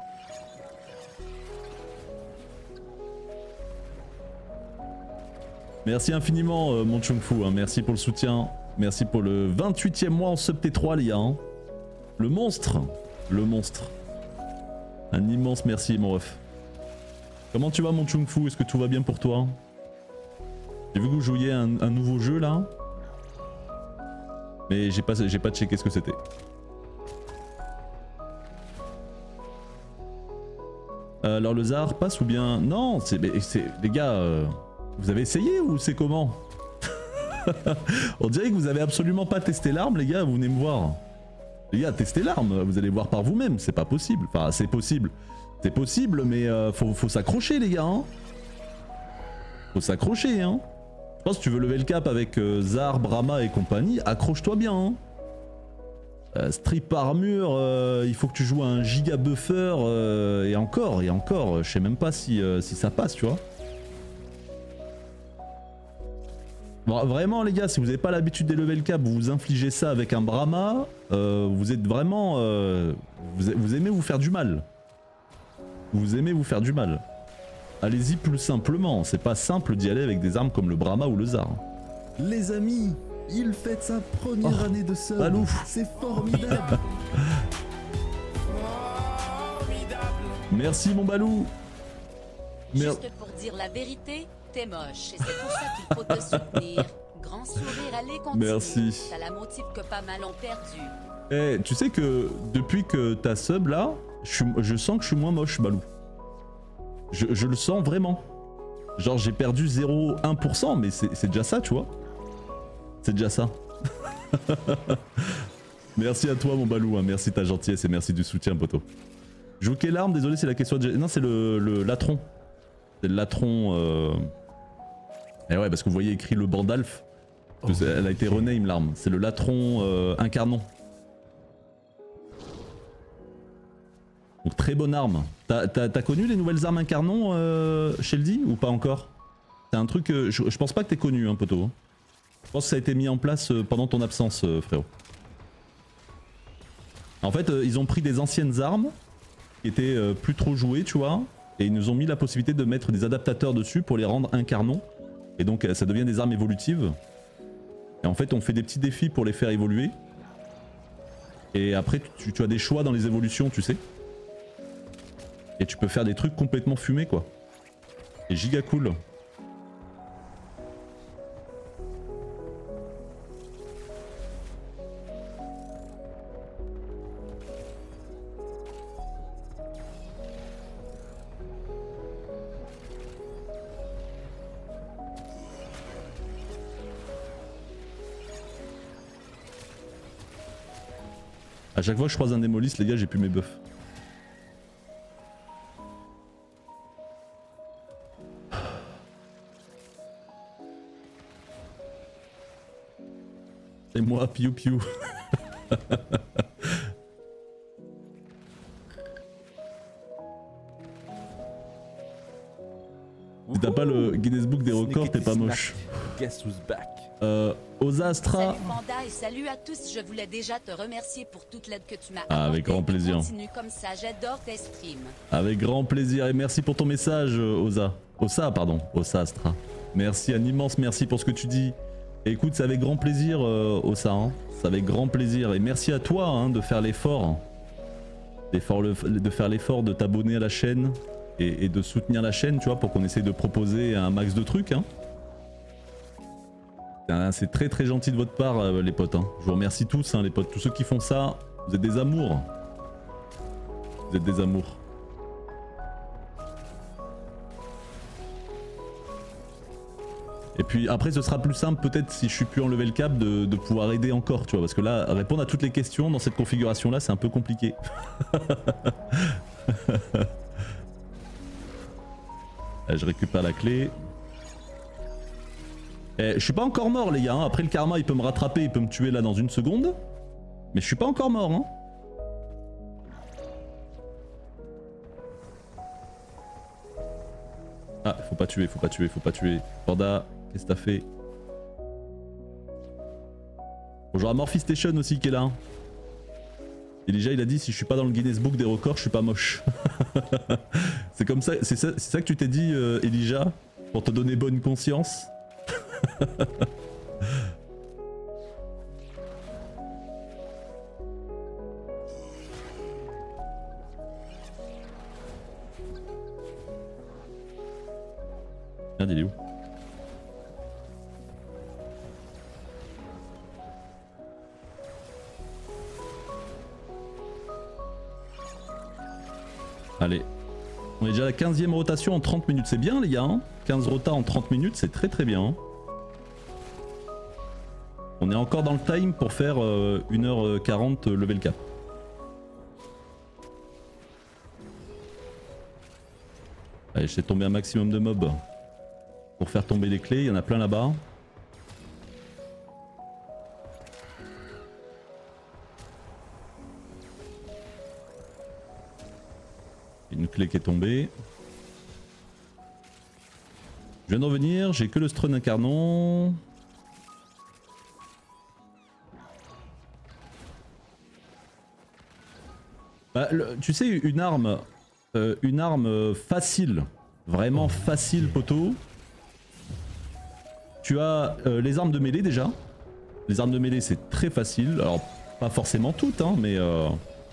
Merci infiniment, euh, mon Chung Fu. Hein. Merci pour le soutien. Merci pour le vingt-huitième mois en sub T trois, les gars. Hein. Le monstre. Le monstre. Un immense merci mon ref. Comment tu vas mon Chung Fu? Est-ce que tout va bien pour toi? J'ai vu que vous jouiez un, un nouveau jeu là. Mais j'ai pas, j'ai pas checké ce que c'était. Euh, alors le Zar passe ou bien... Non, c'est... Les gars, euh, vous avez essayé ou c'est comment? On dirait que vous avez absolument pas testé l'arme les gars, vous venez me voir. Les gars, testez l'arme, vous allez voir par vous-même, c'est pas possible. Enfin, c'est possible. C'est possible, mais euh, faut, faut s'accrocher, les gars. Hein. Faut s'accrocher, hein. Je pense que tu veux lever le cap avec euh, Zar, Brahma et compagnie, accroche-toi bien. Hein. Euh, strip armure, euh, il faut que tu joues à un giga buffer, euh, et encore, et encore, je sais même pas si, euh, si ça passe, tu vois. Bon, vraiment les gars, si vous n'avez pas l'habitude des level cap, vous vous infligez ça avec un Brahma, euh, vous êtes vraiment... Euh, vous, vous aimez vous faire du mal. Vous aimez vous faire du mal. Allez-y plus simplement, c'est pas simple d'y aller avec des armes comme le Brahma ou le Zar. Les amis, il fête sa première Oh, année de sub, Balou. c'est formidable. Merci mon Balou. Mer- Juste pour dire la vérité, t'es moche et c'est pour ça qu'il faut te soutenir. Grand sourire, allez, continue. Merci. T'as la motive que pas mal ont perdu. Eh, tu sais que depuis que t'as sub là, je, suis- je sens que je suis moins moche, Balou. Je, je le sens vraiment. Genre j'ai perdu zéro virgule un pour cent, mais c'est déjà ça, tu vois. C'est déjà ça. Merci à toi mon Balou, hein. Merci de ta gentillesse et merci du soutien, poteau. Joue quelle arme? Désolé, c'est la question de... Non, c'est le, le latron. C'est le latron... Euh... Eh ouais, parce que vous voyez écrit le Bandalf. Oh, Elle a été rename l'arme. C'est le latron euh, incarnon. Donc Donc très bonne arme. T'as connu les nouvelles armes incarnons, euh, Sheldy, ou pas encore? C'est un truc, euh, je, je pense pas que t'aies connu, hein, poto. Je pense que ça a été mis en place euh, pendant ton absence, euh, frérot. En fait, euh, ils ont pris des anciennes armes qui étaient euh, plus trop jouées, tu vois, et ils nous ont mis la possibilité de mettre des adaptateurs dessus pour les rendre incarnons. Et donc euh, ça devient des armes évolutives. Et en fait, on fait des petits défis pour les faire évoluer. Et après, tu, tu as des choix dans les évolutions, tu sais. Et tu peux faire des trucs complètement fumés, quoi. Et giga cool. A chaque fois que je croise un démolis, les gars, j'ai plus mes buffs. Et moi, piou piou. Si t'as pas le Guinness Book des records, t'es pas moche. Guess who's back? Euh, Osa Astra. Salut Panda et salut à tous, je voulais déjà te remercier pour toute l'aide que tu m'as Ah, avec grand plaisir. Continue comme ça, j'adore tes streams. Avec grand plaisir et merci pour ton message, Osa. Osa, pardon, Osa Astra. Merci, un immense merci pour ce que tu dis. Et écoute, c'est avec grand plaisir, euh, Osa. Hein. C'est avec grand plaisir. Et merci à toi hein, de faire l'effort. De faire l'effort de t'abonner à la chaîne et, et de soutenir la chaîne, tu vois, pour qu'on essaye de proposer un max de trucs. Hein. C'est très très gentil de votre part, euh, les potes. Hein. Je vous remercie tous, hein, les potes. Tous ceux qui font ça, vous êtes des amours. Vous êtes des amours. Et puis après, ce sera plus simple peut-être si je suis plus en level cap de, de pouvoir aider encore, tu vois. Parce que là, répondre à toutes les questions dans cette configuration-là, c'est un peu compliqué. Là, je récupère la clé. Eh, je suis pas encore mort les gars, hein. Après le karma il peut me rattraper, il peut me tuer là dans une seconde. Mais je suis pas encore mort hein. Ah faut pas tuer, faut pas tuer, faut pas tuer. Panda, qu'est-ce que t'as fait? Bonjour à Morphistation aussi qui est là. Elijah il a dit si je suis pas dans le Guinness Book des records je suis pas moche. C'est comme ça, c'est ça, ça que tu t'es dit euh, Elijah, pour te donner bonne conscience. Merde, il est où? Allez. On est déjà à la quinzième rotation en trente minutes. C'est bien les gars. Hein, quinze rotas en trente minutes, c'est très très bien. Hein. On est encore dans le time pour faire euh, une heure quarante level cap. Allez, je sais tomber un maximum de mobs pour faire tomber les clés. Il y en a plein là-bas. Une clé qui est tombée. Je viens de revenir, j'ai que le Strun incarnon. Bah, le, tu sais, une arme, euh, une arme facile, vraiment facile, poteau. Tu as euh, les armes de mêlée déjà. Les armes de mêlée, c'est très facile. Alors, pas forcément toutes, hein, mais euh,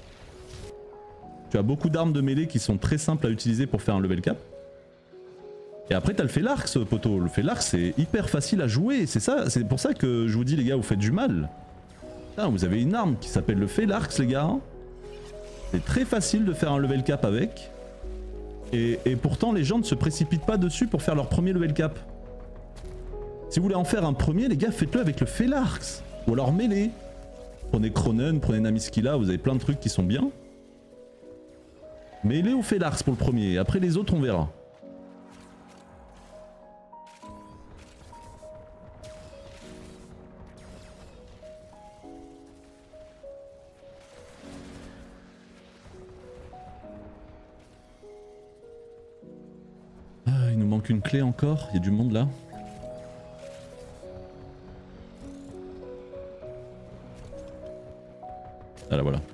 tu as beaucoup d'armes de mêlée qui sont très simples à utiliser pour faire un level cap. Et après, t'as le Félarx, poteau. Le Félarx, c'est hyper facile à jouer. C'est ça, c'est pour ça que je vous dis, les gars, vous faites du mal. Putain, vous avez une arme qui s'appelle le Félarx, les gars. C'est très facile de faire un level cap avec. Et, et pourtant, les gens ne se précipitent pas dessus pour faire leur premier level cap. Si vous voulez en faire un premier, les gars, faites-le avec le Félarx. Ou alors mêlée. Prenez Kronen, prenez Namiskila, vous avez plein de trucs qui sont bien. Mêlée ou Félarx pour le premier. Après les autres, on verra. manque une clé encore, il y a du monde là. Ah là voilà.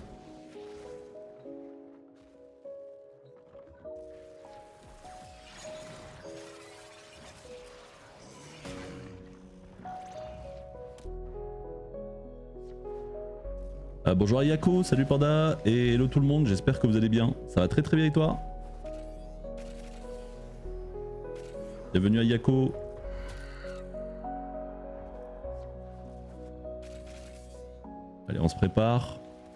Euh, bonjour à Yako, salut Panda et hello tout le monde, j'espère que vous allez bien. Ça va très très bien et toi? Bienvenue à Yako. Allez, on se prépare.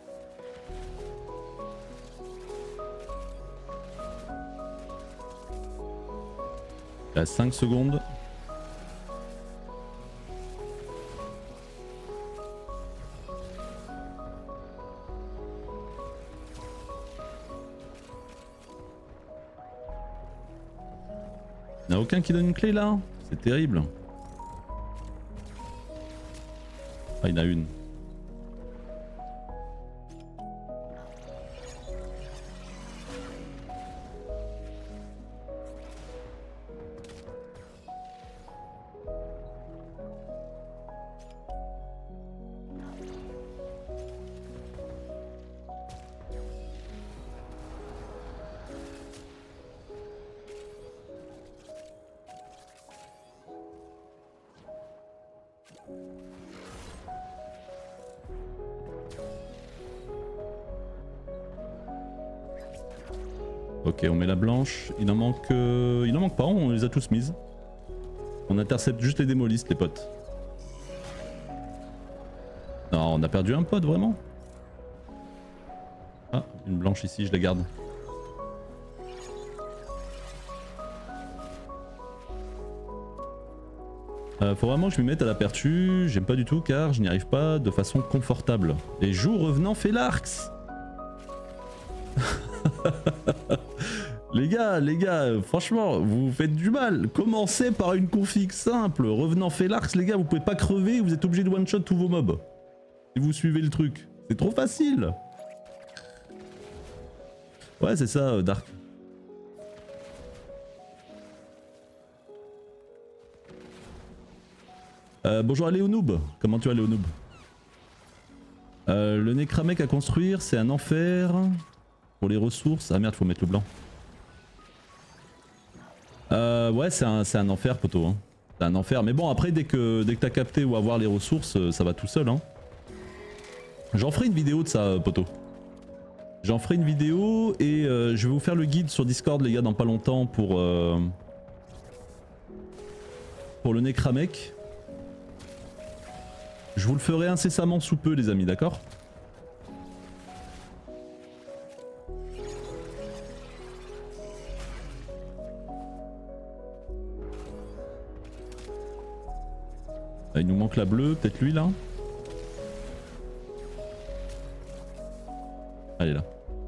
Il y a cinq secondes. Il n'y en a aucun qui donne une clé là? C'est terrible. Ah, il y en a une. Ok, on met la blanche. Il en manque, euh... il en manque pas, on les a tous mises. On intercepte juste les démolistes, les potes. Non, on a perdu un pote, vraiment. Ah, une blanche ici, je la garde. Euh, faut vraiment que je m'y mette à la pertu, j'aime pas du tout car je n'y arrive pas de façon confortable. Les joues revenant fait l'Arx. Les gars, les gars, franchement, vous faites du mal. Commencez par une config simple. Revenant fait l'Arx, les gars, vous pouvez pas crever, vous êtes obligé de one-shot tous vos mobs. Si vous suivez le truc. C'est trop facile. Ouais, c'est ça, Dark. Euh, bonjour à Léonoob, comment tu vas Léonoob? euh, Le Necramec à construire, c'est un enfer. Pour les ressources, ah merde, faut mettre le blanc. Euh, ouais, c'est un, un enfer, poto. Hein. C'est un enfer, mais bon, après, dès que, dès que t'as capté où avoir les ressources, ça va tout seul. Hein. J'en ferai une vidéo de ça, poto. J'en ferai une vidéo et euh, je vais vous faire le guide sur Discord, les gars, dans pas longtemps pour, euh, pour le Necramec. Je vous le ferai incessamment sous peu, les amis, d'accord? Il nous manque la bleue, peut-être lui là. Elle est là.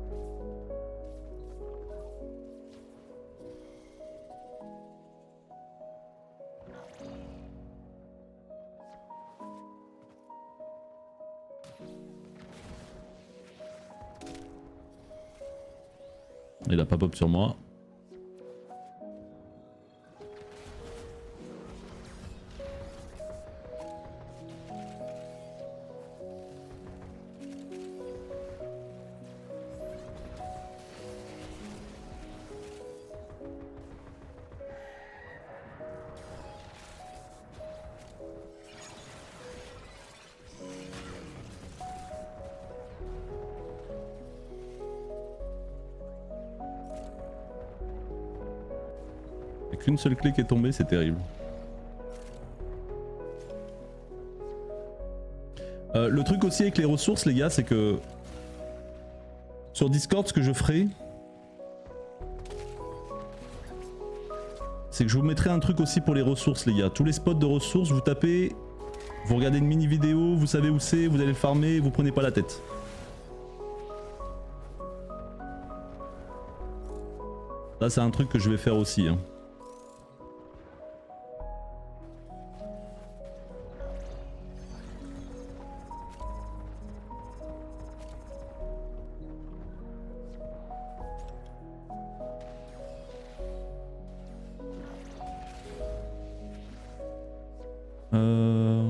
Il a pas pop sur moi. Qu'une seule clé qui est tombée, c'est terrible. Euh, le truc aussi avec les ressources, les gars, c'est que sur Discord, ce que je ferai, c'est que je vous mettrai un truc aussi pour les ressources, les gars. Tous les spots de ressources, vous tapez, vous regardez une mini vidéo, vous savez où c'est, vous allez le farmer, vous prenez pas la tête. Ça, c'est un truc que je vais faire aussi. Hein. Euh...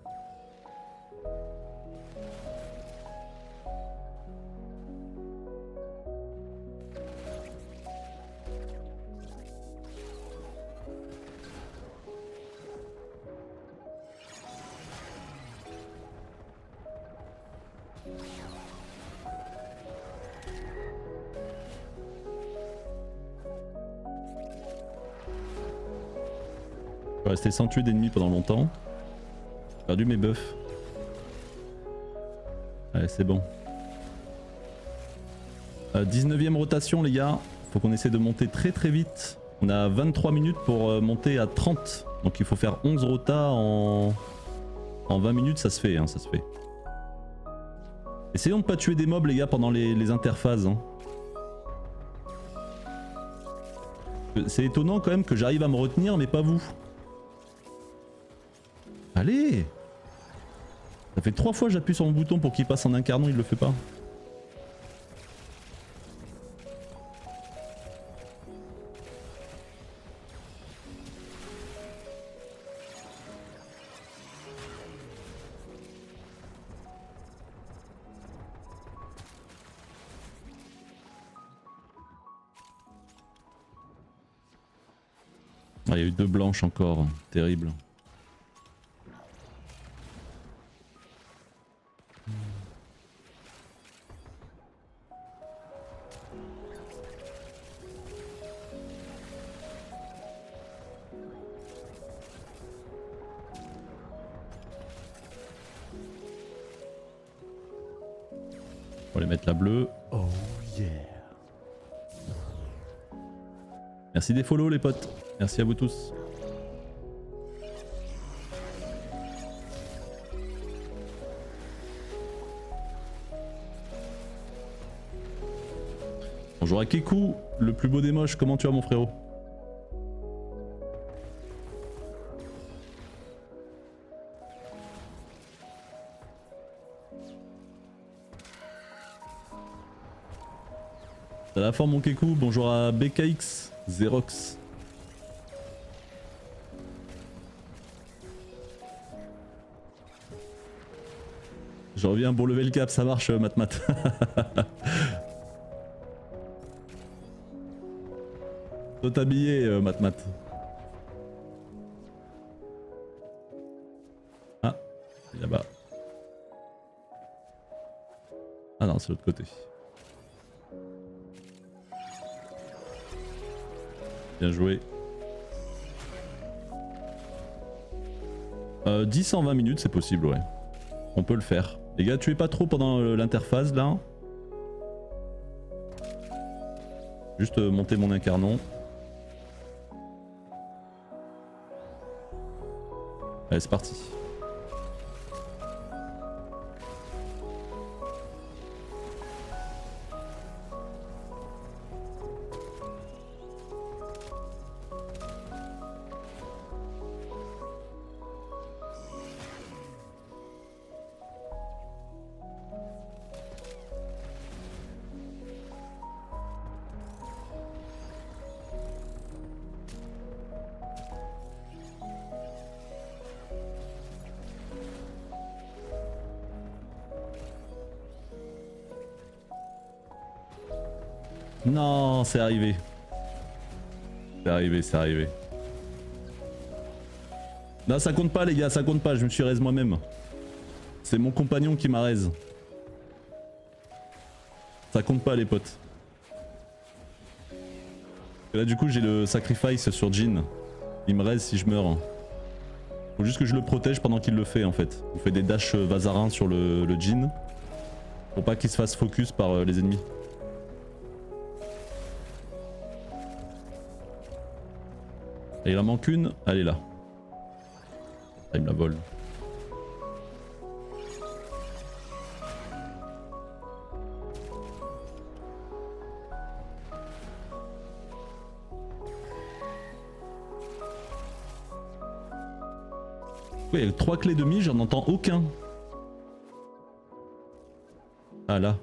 Je vais rester sans tuer d'ennemis pendant longtemps. J'ai perdu mes buffs. Allez, c'est bon. Euh, dix-neuvième rotation, les gars. Faut qu'on essaie de monter très très vite. On a vingt-trois minutes pour euh, monter à trente. Donc il faut faire onze rotas en... en vingt minutes, ça se fait, hein, ça se fait. Essayons de pas tuer des mobs, les gars, pendant les, les interphases. Hein. C'est étonnant quand même que j'arrive à me retenir, mais pas vous. Allez! Ça fait trois fois que j'appuie sur mon bouton pour qu'il passe en incarnant, il le fait pas. Ah, il y a eu deux blanches encore, terrible. On va aller mettre la bleue. Oh yeah. Merci des follow les potes. Merci à vous tous. Bonjour à Kekou, le plus beau des moches, comment tu vas mon frérot? T'as la forme mon Kekou, bonjour à B K X, Xerox. Je reviens pour lever le cap, ça marche mat mat. Toi t'habiller euh, mat mat. Ah, là-bas. Ah non, c'est l'autre côté. Bien joué. Euh, dix en vingt minutes, c'est possible, ouais. On peut le faire. Les gars, tuez pas trop pendant l'interphase là. Juste euh, monter mon incarnon. Allez, c'est parti. Non, c'est arrivé. C'est arrivé, c'est arrivé. Non, ça compte pas les gars, ça compte pas, je me suis raise moi-même. C'est mon compagnon qui m'a raise. Ça compte pas les potes. Et là du coup j'ai le sacrifice sur Jhin. Il me raise si je meurs. Faut juste que je le protège pendant qu'il le fait en fait. On fait des dash vazarin sur le, le Jhin. Pour pas qu'il se fasse focus par euh, les ennemis. Et il en manque une, elle est là. Ah, il me la vole. Oui, avec trois clés de mi, j'en entends aucun. Ah là.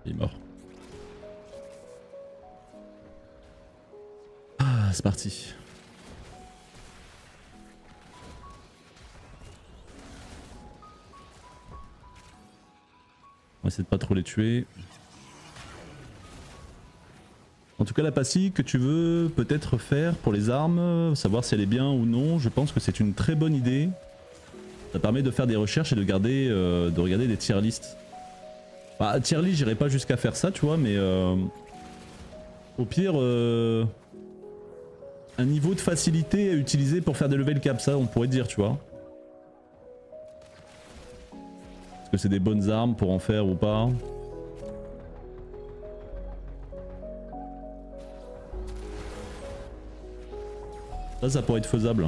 Il est mort. Ah, c'est parti. On va essayer de pas trop les tuer. En tout cas, la passive que tu veux peut-être faire pour les armes, savoir si elle est bien ou non, je pense que c'est une très bonne idée. Ça permet de faire des recherches et de, garder, euh, de regarder des tier lists. Bah, tier list, j'irai pas jusqu'à faire ça, tu vois, mais euh, au pire, euh, un niveau de facilité à utiliser pour faire des level cap, ça on pourrait dire, tu vois. Est-ce que c'est des bonnes armes pour en faire ou pas? Ça, ça pourrait être faisable.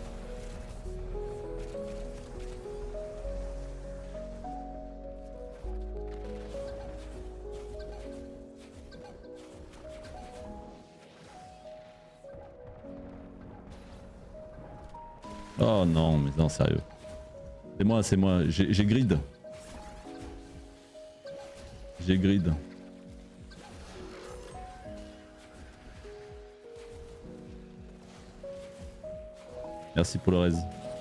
Oh non, mais non, sérieux. C'est moi, c'est moi. J'ai grid. J'ai grid. Merci pour le raise.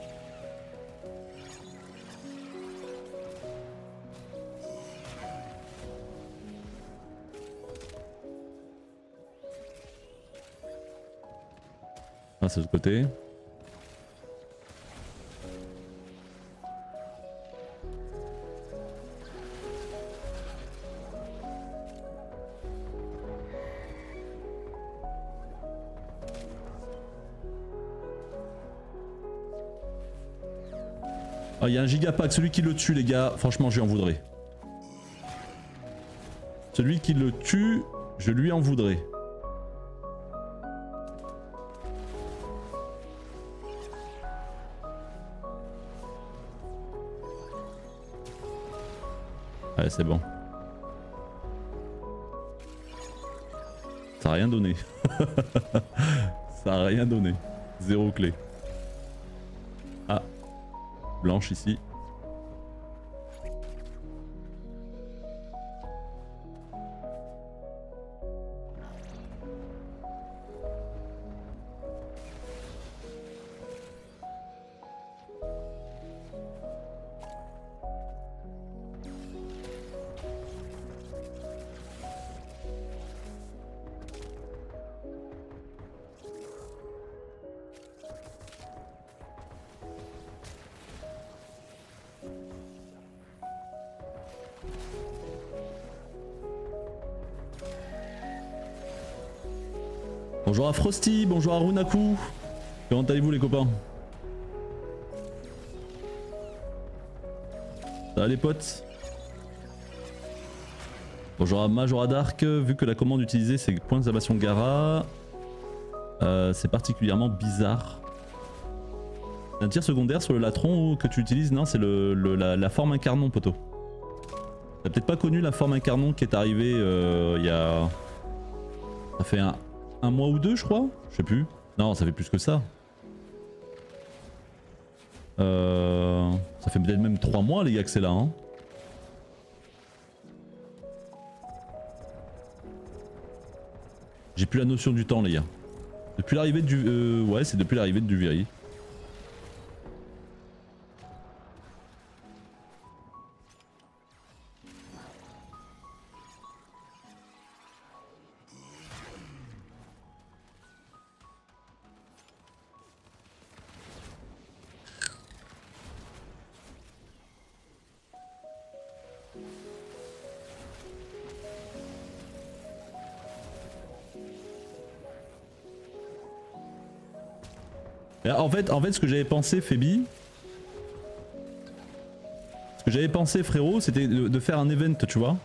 Ah, c'est de l'autre côté. Il y a un gigapack, celui qui le tue les gars, franchement je lui en voudrais. Celui qui le tue, je lui en voudrais. Allez, c'est bon. Ça a rien donné. Ça a rien donné. Zéro clé. Ah. Blanche ici. Bonjour à Frosty, bonjour à Runaku. Comment allez-vous les copains? Ça va les potes? Bonjour à Majora Dark, vu que la commande utilisée c'est point d'exclamation Gara, euh, c'est particulièrement bizarre. Un tir secondaire sur le latron que tu utilises? Non, c'est le, le, la, la forme incarnon poteau. T'as peut-être pas connu la forme incarnon qui est arrivée euh, il y a... Ça fait un... Un mois ou deux je crois, je sais plus. Non, ça fait plus que ça. Euh, ça fait peut-être même trois mois les gars que c'est là. Hein. J'ai plus la notion du temps les gars. Depuis l'arrivée du... Euh, ouais, c'est depuis l'arrivée de Duviri. En fait, en fait, ce que j'avais pensé, Fébi, ce que j'avais pensé, frérot, c'était de, de faire un event, tu vois.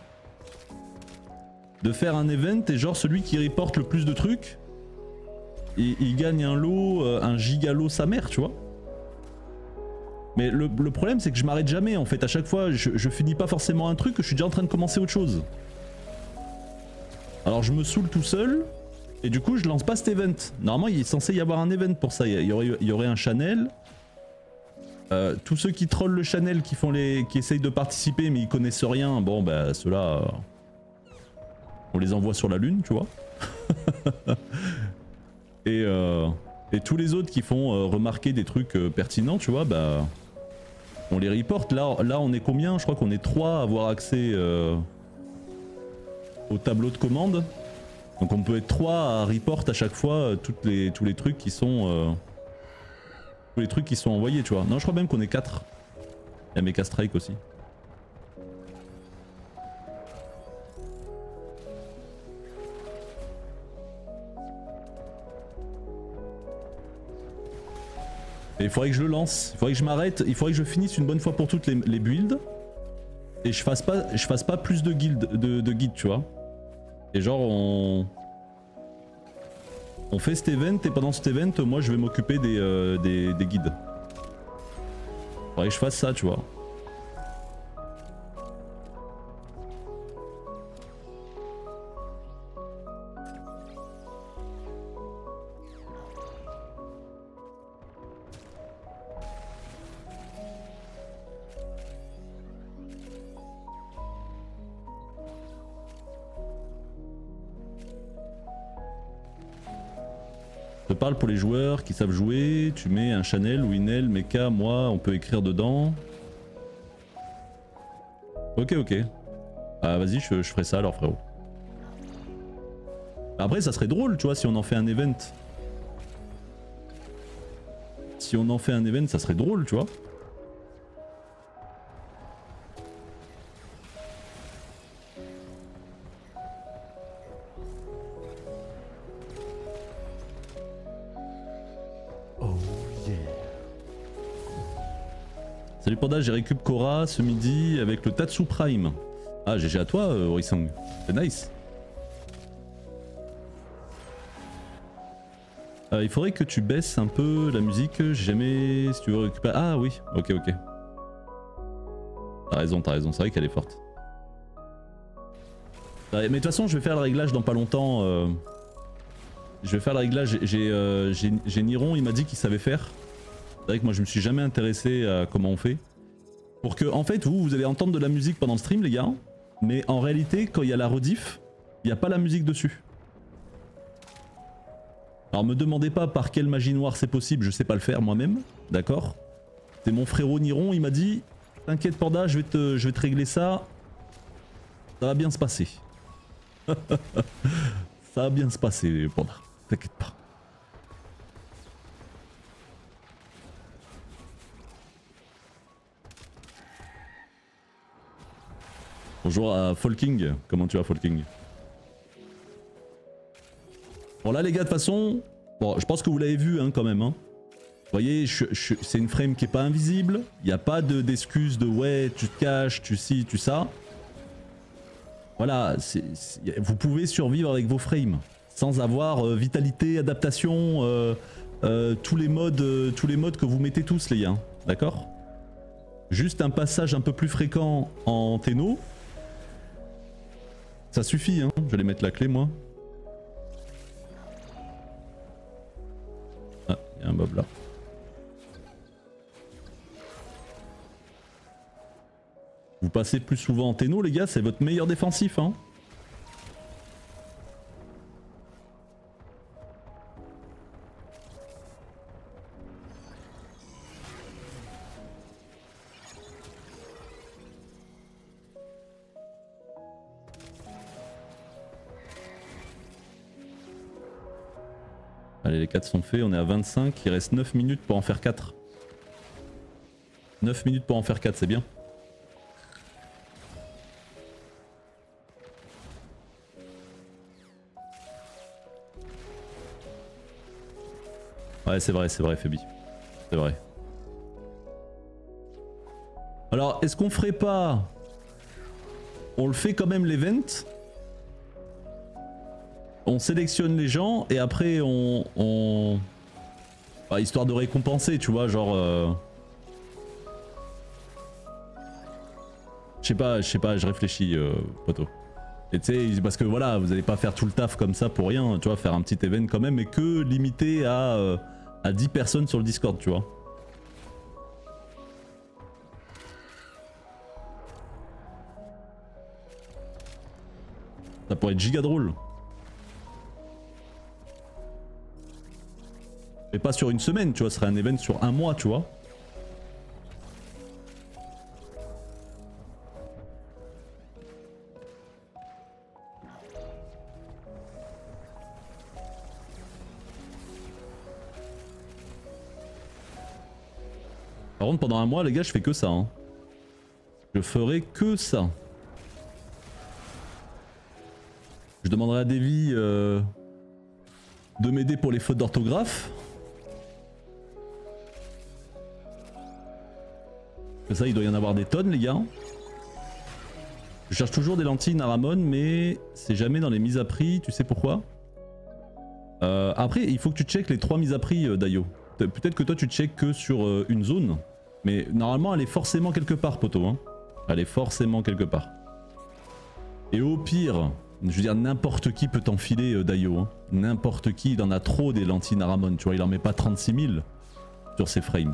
De faire un event et genre celui qui reporte le plus de trucs, il, il gagne un lot, un giga lot sa mère, tu vois. Mais le, le problème, c'est que je m'arrête jamais, en fait. À chaque fois, je, je finis pas forcément un truc, je suis déjà en train de commencer autre chose. Alors je me saoule tout seul. Et du coup je lance pas cet event. Normalement il est censé y avoir un event pour ça. Il y aurait, il y aurait un channel. Euh, tous ceux qui trollent le channel, qui font les, qui essayent de participer mais ils connaissent rien, bon bah ceux-là, euh, On les envoie sur la lune, tu vois. et, euh, et tous les autres qui font euh, remarquer des trucs euh, pertinents, tu vois, bah... On les reporte. Là, là on est combien? Je crois qu'on est trois à avoir accès euh, au tableau de commande. Donc on peut être trois à report à chaque fois euh, toutes les, tous les trucs qui sont... Euh, tous les trucs qui sont envoyés, tu vois. Non, je crois même qu'on est quatre. Il y a Mecha Strike aussi. Et il faudrait que je le lance, il faudrait que je m'arrête, il faudrait que je finisse une bonne fois pour toutes les, les builds. Et je fasse pas, je fasse pas plus de guildes, de, de guides, tu vois. Et genre on... On fait cet event et pendant cet event, moi je vais m'occuper des, euh, des, des guides. Faudrait que je fasse ça, tu vois. Je parle pour les joueurs qui savent jouer, tu mets un Chanel ou Inel, Mecha, moi, on peut écrire dedans. Ok, ok. Ah vas-y, je, je ferai ça alors frérot. Après ça serait drôle, tu vois, si on en fait un event. Si on en fait un event, ça serait drôle, tu vois. Salut Panda, j'ai récup Korra ce midi avec le Tatsu Prime. Ah, G G à toi, euh, Orisang. C'est nice. Euh, il faudrait que tu baisses un peu la musique. J'ai jamais. Si tu veux récupérer. Ah oui, ok, ok. T'as raison, t'as raison, c'est vrai qu'elle est forte. Mais de toute façon, je vais faire le réglage dans pas longtemps. Euh... Je vais faire le réglage. J'ai euh, Niron, il m'a dit qu'il savait faire. C'est vrai que moi je me suis jamais intéressé à comment on fait. Pour que, en fait, vous, vous allez entendre de la musique pendant le stream, les gars. Mais en réalité, quand il y a la rediff, il n'y a pas la musique dessus. Alors me demandez pas par quelle magie noire c'est possible, je sais pas le faire moi-même, d'accord. C'est mon frérot Niron, il m'a dit t'inquiète Panda, je vais, te, je vais te régler ça. Ça va bien se passer. Ça va bien se passer, Panda, t'inquiète pas. Bonjour à Folking, comment tu vas Folking? Bon là les gars de toute façon, bon je pense que vous l'avez vu hein, quand même. Hein. Vous voyez, c'est une frame qui est pas invisible, il n'y a pas d'excuses de, de ouais tu te caches, tu ci, tu ça. Voilà, c est, c est, vous pouvez survivre avec vos frames sans avoir euh, vitalité, adaptation, euh, euh, tous les modes, euh, tous les modes que vous mettez tous les gars, d'accord? Juste un passage un peu plus fréquent en Tenno. Ça suffit, hein. Je vais aller mettre la clé moi. Ah, il y a un mob là. Vous passez plus souvent en Tenno les gars, c'est votre meilleur défensif hein. Allez, les quatre sont faits, on est à vingt-cinq, il reste neuf minutes pour en faire quatre. neuf minutes pour en faire quatre, c'est bien. Ouais, c'est vrai, c'est vrai, Phoebe. C'est vrai. Alors, est-ce qu'on ferait pas... On le fait quand même l'event. On sélectionne les gens et après on... on... Bah, histoire de récompenser, tu vois, genre... Euh... Je sais pas, je sais pas, je réfléchis, euh, poteau. Et tu sais, parce que voilà, vous allez pas faire tout le taf comme ça pour rien, tu vois, faire un petit event quand même, mais que limité à, euh, à dix personnes sur le Discord, tu vois. Ça pourrait être giga drôle. Mais pas sur une semaine, tu vois, ce serait un event sur un mois, tu vois. Par contre, pendant un mois, les gars, je fais que ça. Hein. Je ferai que ça. Je demanderai à Davy euh, de m'aider pour les fautes d'orthographe. Que ça, il doit y en avoir des tonnes, les gars. Je cherche toujours des lentilles Naramon, mais c'est jamais dans les mises à prix. Tu sais pourquoi? euh, Après, il faut que tu checkes les trois mises à prix, euh, Dayo. Peut-être que toi, tu checkes que sur euh, une zone. Mais normalement, elle est forcément quelque part, poto. Hein. Elle est forcément quelque part. Et au pire, je veux dire, n'importe qui peut t'enfiler, euh, Dayo. Hein. N'importe qui, il en a trop des lentilles Naramon. Tu vois, il en met pas trente-six mille sur ses frames.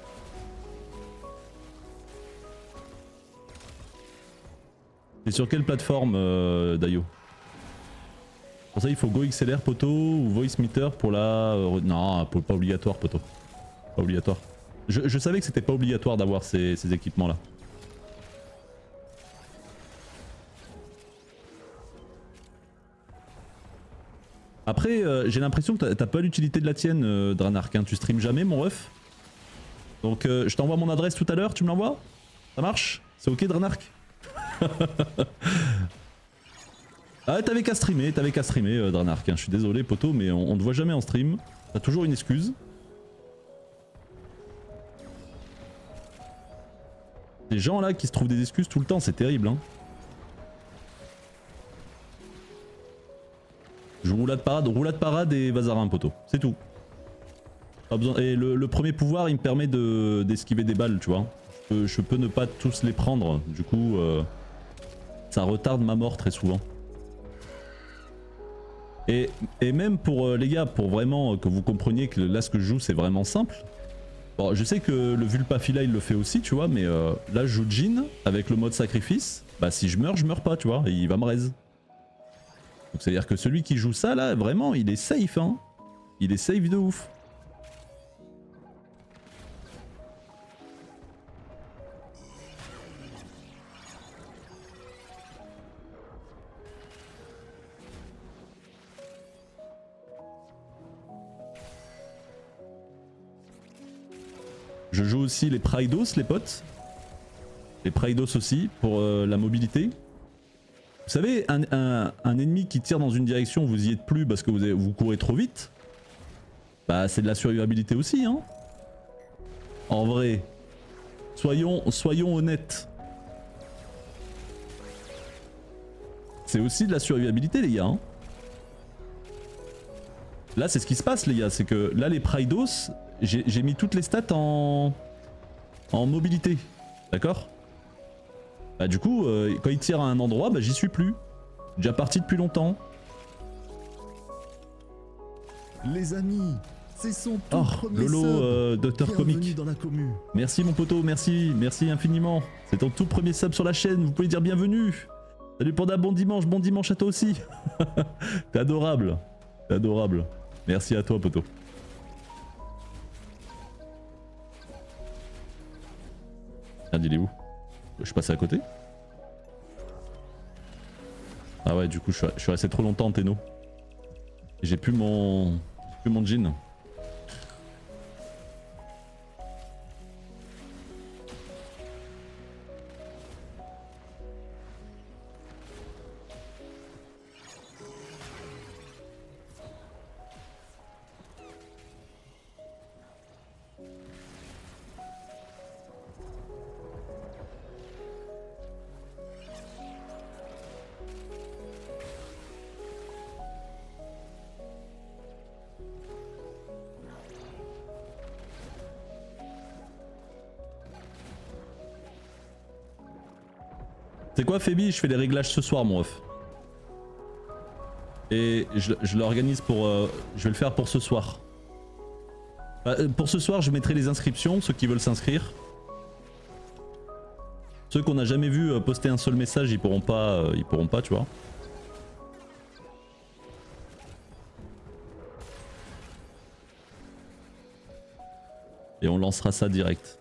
C'est sur quelle plateforme, euh, Dayo? Pour ça, il faut Go X L R, poto, ou Voice Meter pour la... Euh, non, pas obligatoire, poto. Pas obligatoire. Je, je savais que c'était pas obligatoire d'avoir ces, ces équipements-là. Après, euh, j'ai l'impression que t'as pas l'utilité de la tienne, euh, Dranark. Hein. Tu streams jamais, mon ref. Donc, euh, je t'envoie mon adresse tout à l'heure, tu me l'envoies? Ça marche? C'est ok, Dranark? Ah, t'avais qu'à streamer, t'avais qu'à streamer, euh, Dranark. Hein. Je suis désolé, poto, mais on, on te voit jamais en stream. T'as toujours une excuse. Ces gens là qui se trouvent des excuses tout le temps, c'est terrible. Hein. Je roulade parade, roulade parade et vazarin, poto. C'est tout. Pas besoin. Et le, le premier pouvoir, il me permet de d'esquiver des balles, tu vois. Je peux, je peux ne pas tous les prendre. Du coup, euh, ça retarde ma mort très souvent. Et, et même pour euh, les gars, pour vraiment euh, que vous compreniez que là ce que je joue c'est vraiment simple. Bon, je sais que le Vulpafila il le fait aussi, tu vois, mais euh, là je joue Jhin avec le mode sacrifice. Bah si je meurs, je meurs pas, tu vois, et il va me raise. Donc c'est à dire que celui qui joue ça là, vraiment, il est safe, hein. Il est safe de ouf. Je joue aussi les Pridos, les potes. Les Pridos aussi, pour euh, la mobilité. Vous savez, un, un, un ennemi qui tire dans une direction, vous y êtes plus parce que vous, avez, vous courez trop vite. Bah c'est de la survivabilité aussi, hein. En vrai. Soyons, soyons honnêtes. C'est aussi de la survivabilité, les gars. Hein. Là, c'est ce qui se passe, les gars. C'est que là, les Pridos... J'ai mis toutes les stats en, en mobilité, d'accord? Bah du coup, euh, quand il tire à un endroit, bah j'y suis plus. Déjà parti depuis longtemps. Les amis, c'est son tout oh, premier Lolo, sub. euh, Docteur Comique. Dans la commu. Merci mon poteau, merci, merci infiniment. C'est ton tout premier sub sur la chaîne, vous pouvez dire bienvenue. Salut Panda, bon dimanche, bon dimanche à toi aussi. T'es adorable, t'es adorable. Merci à toi poteau. Merde, il est où? Je suis passé à côté? Ah ouais, du coup, je suis, je suis resté trop longtemps en Tenno. J'ai plus mon... plus mon jean. C'est quoi Fébi? Je fais les réglages ce soir mon ref. Et je, je l'organise pour... Euh, je vais le faire pour ce soir. Euh, pour ce soir je mettrai les inscriptions, ceux qui veulent s'inscrire. Ceux qu'on n'a jamais vu euh, poster un seul message, ils pourront pas, euh, ils pourront pas, tu vois. Et on lancera ça direct.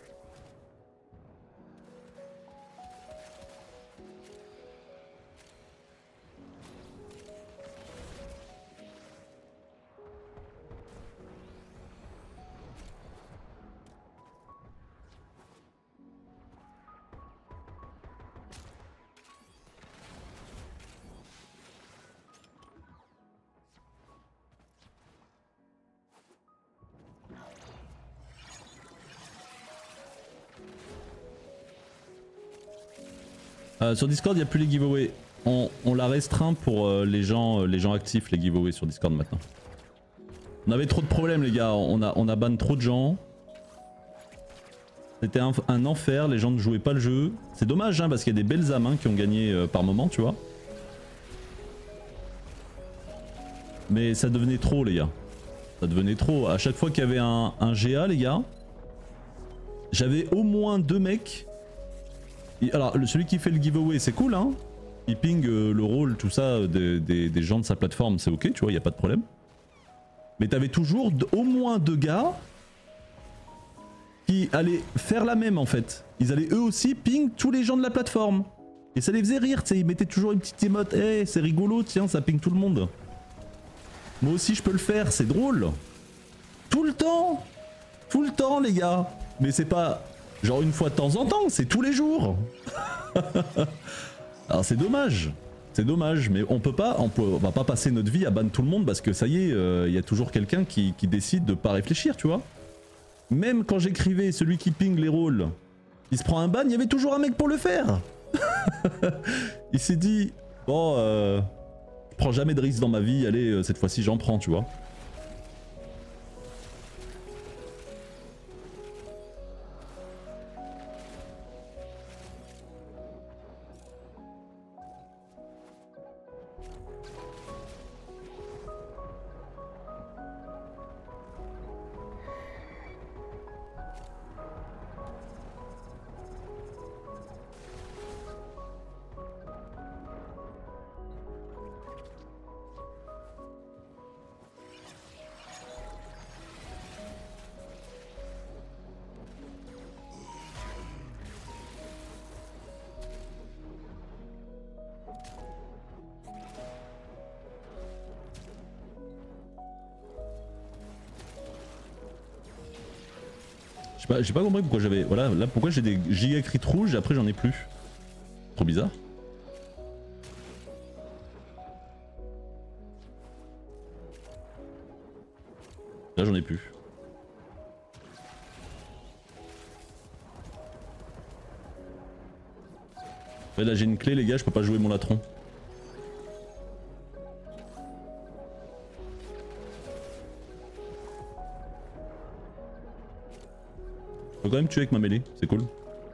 Euh, sur Discord, il n'y a plus les giveaways. On, on l'a restreint pour euh, les, gens, euh, les gens actifs, les giveaways sur Discord maintenant. On avait trop de problèmes, les gars. On a, on a ban trop de gens. C'était un, un enfer. Les gens ne jouaient pas le jeu. C'est dommage, hein, parce qu'il y a des belles âmes hein, qui ont gagné euh, par moment, tu vois. Mais ça devenait trop, les gars. Ça devenait trop. À chaque fois qu'il y avait un, un G A, les gars, j'avais au moins deux mecs. Alors celui qui fait le giveaway c'est cool hein, il ping euh, le rôle tout ça des, des, des gens de sa plateforme, c'est ok tu vois, il n'y a pas de problème. Mais t'avais toujours au moins deux gars qui allaient faire la même en fait. Ils allaient eux aussi ping tous les gens de la plateforme. Et ça les faisait rire, tu sais, ils mettaient toujours une petite émote, hey, c'est rigolo, tiens ça ping tout le monde. Moi aussi je peux le faire, c'est drôle. Tout le temps, tout le temps les gars. Mais c'est pas... genre une fois de temps en temps, c'est tous les jours. Alors c'est dommage, c'est dommage, mais on peut pas, on, peut, on va pas passer notre vie à ban tout le monde parce que ça y est, il euh, y a toujours quelqu'un qui, qui décide de pas réfléchir, tu vois. Même quand j'écrivais celui qui ping les rôles, il se prend un ban, il y avait toujours un mec pour le faire. Il s'est dit, bon, euh, je prends jamais de risque dans ma vie, allez, euh, cette fois-ci j'en prends, tu vois. J'ai pas compris pourquoi j'avais... Voilà, là pourquoi j'ai des giga crit rouges et après j'en ai plus. Trop bizarre. Là j'en ai plus. Ouais, là j'ai une clé les gars, je peux pas jouer mon latron. Je peux quand même tuer avec ma mêlée, c'est cool.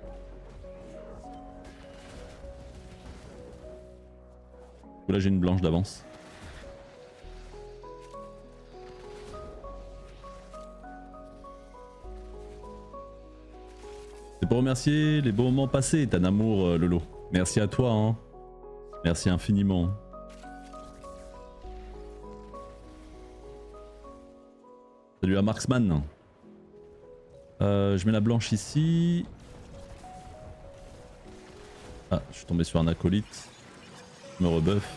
Là j'ai une blanche d'avance. C'est pour remercier les beaux moments passés, Tanamour euh, Lolo. Merci à toi, hein. Merci infiniment. Salut à Marksman. Euh, je mets la blanche ici. Ah, je suis tombé sur un acolyte. Je me rebuff.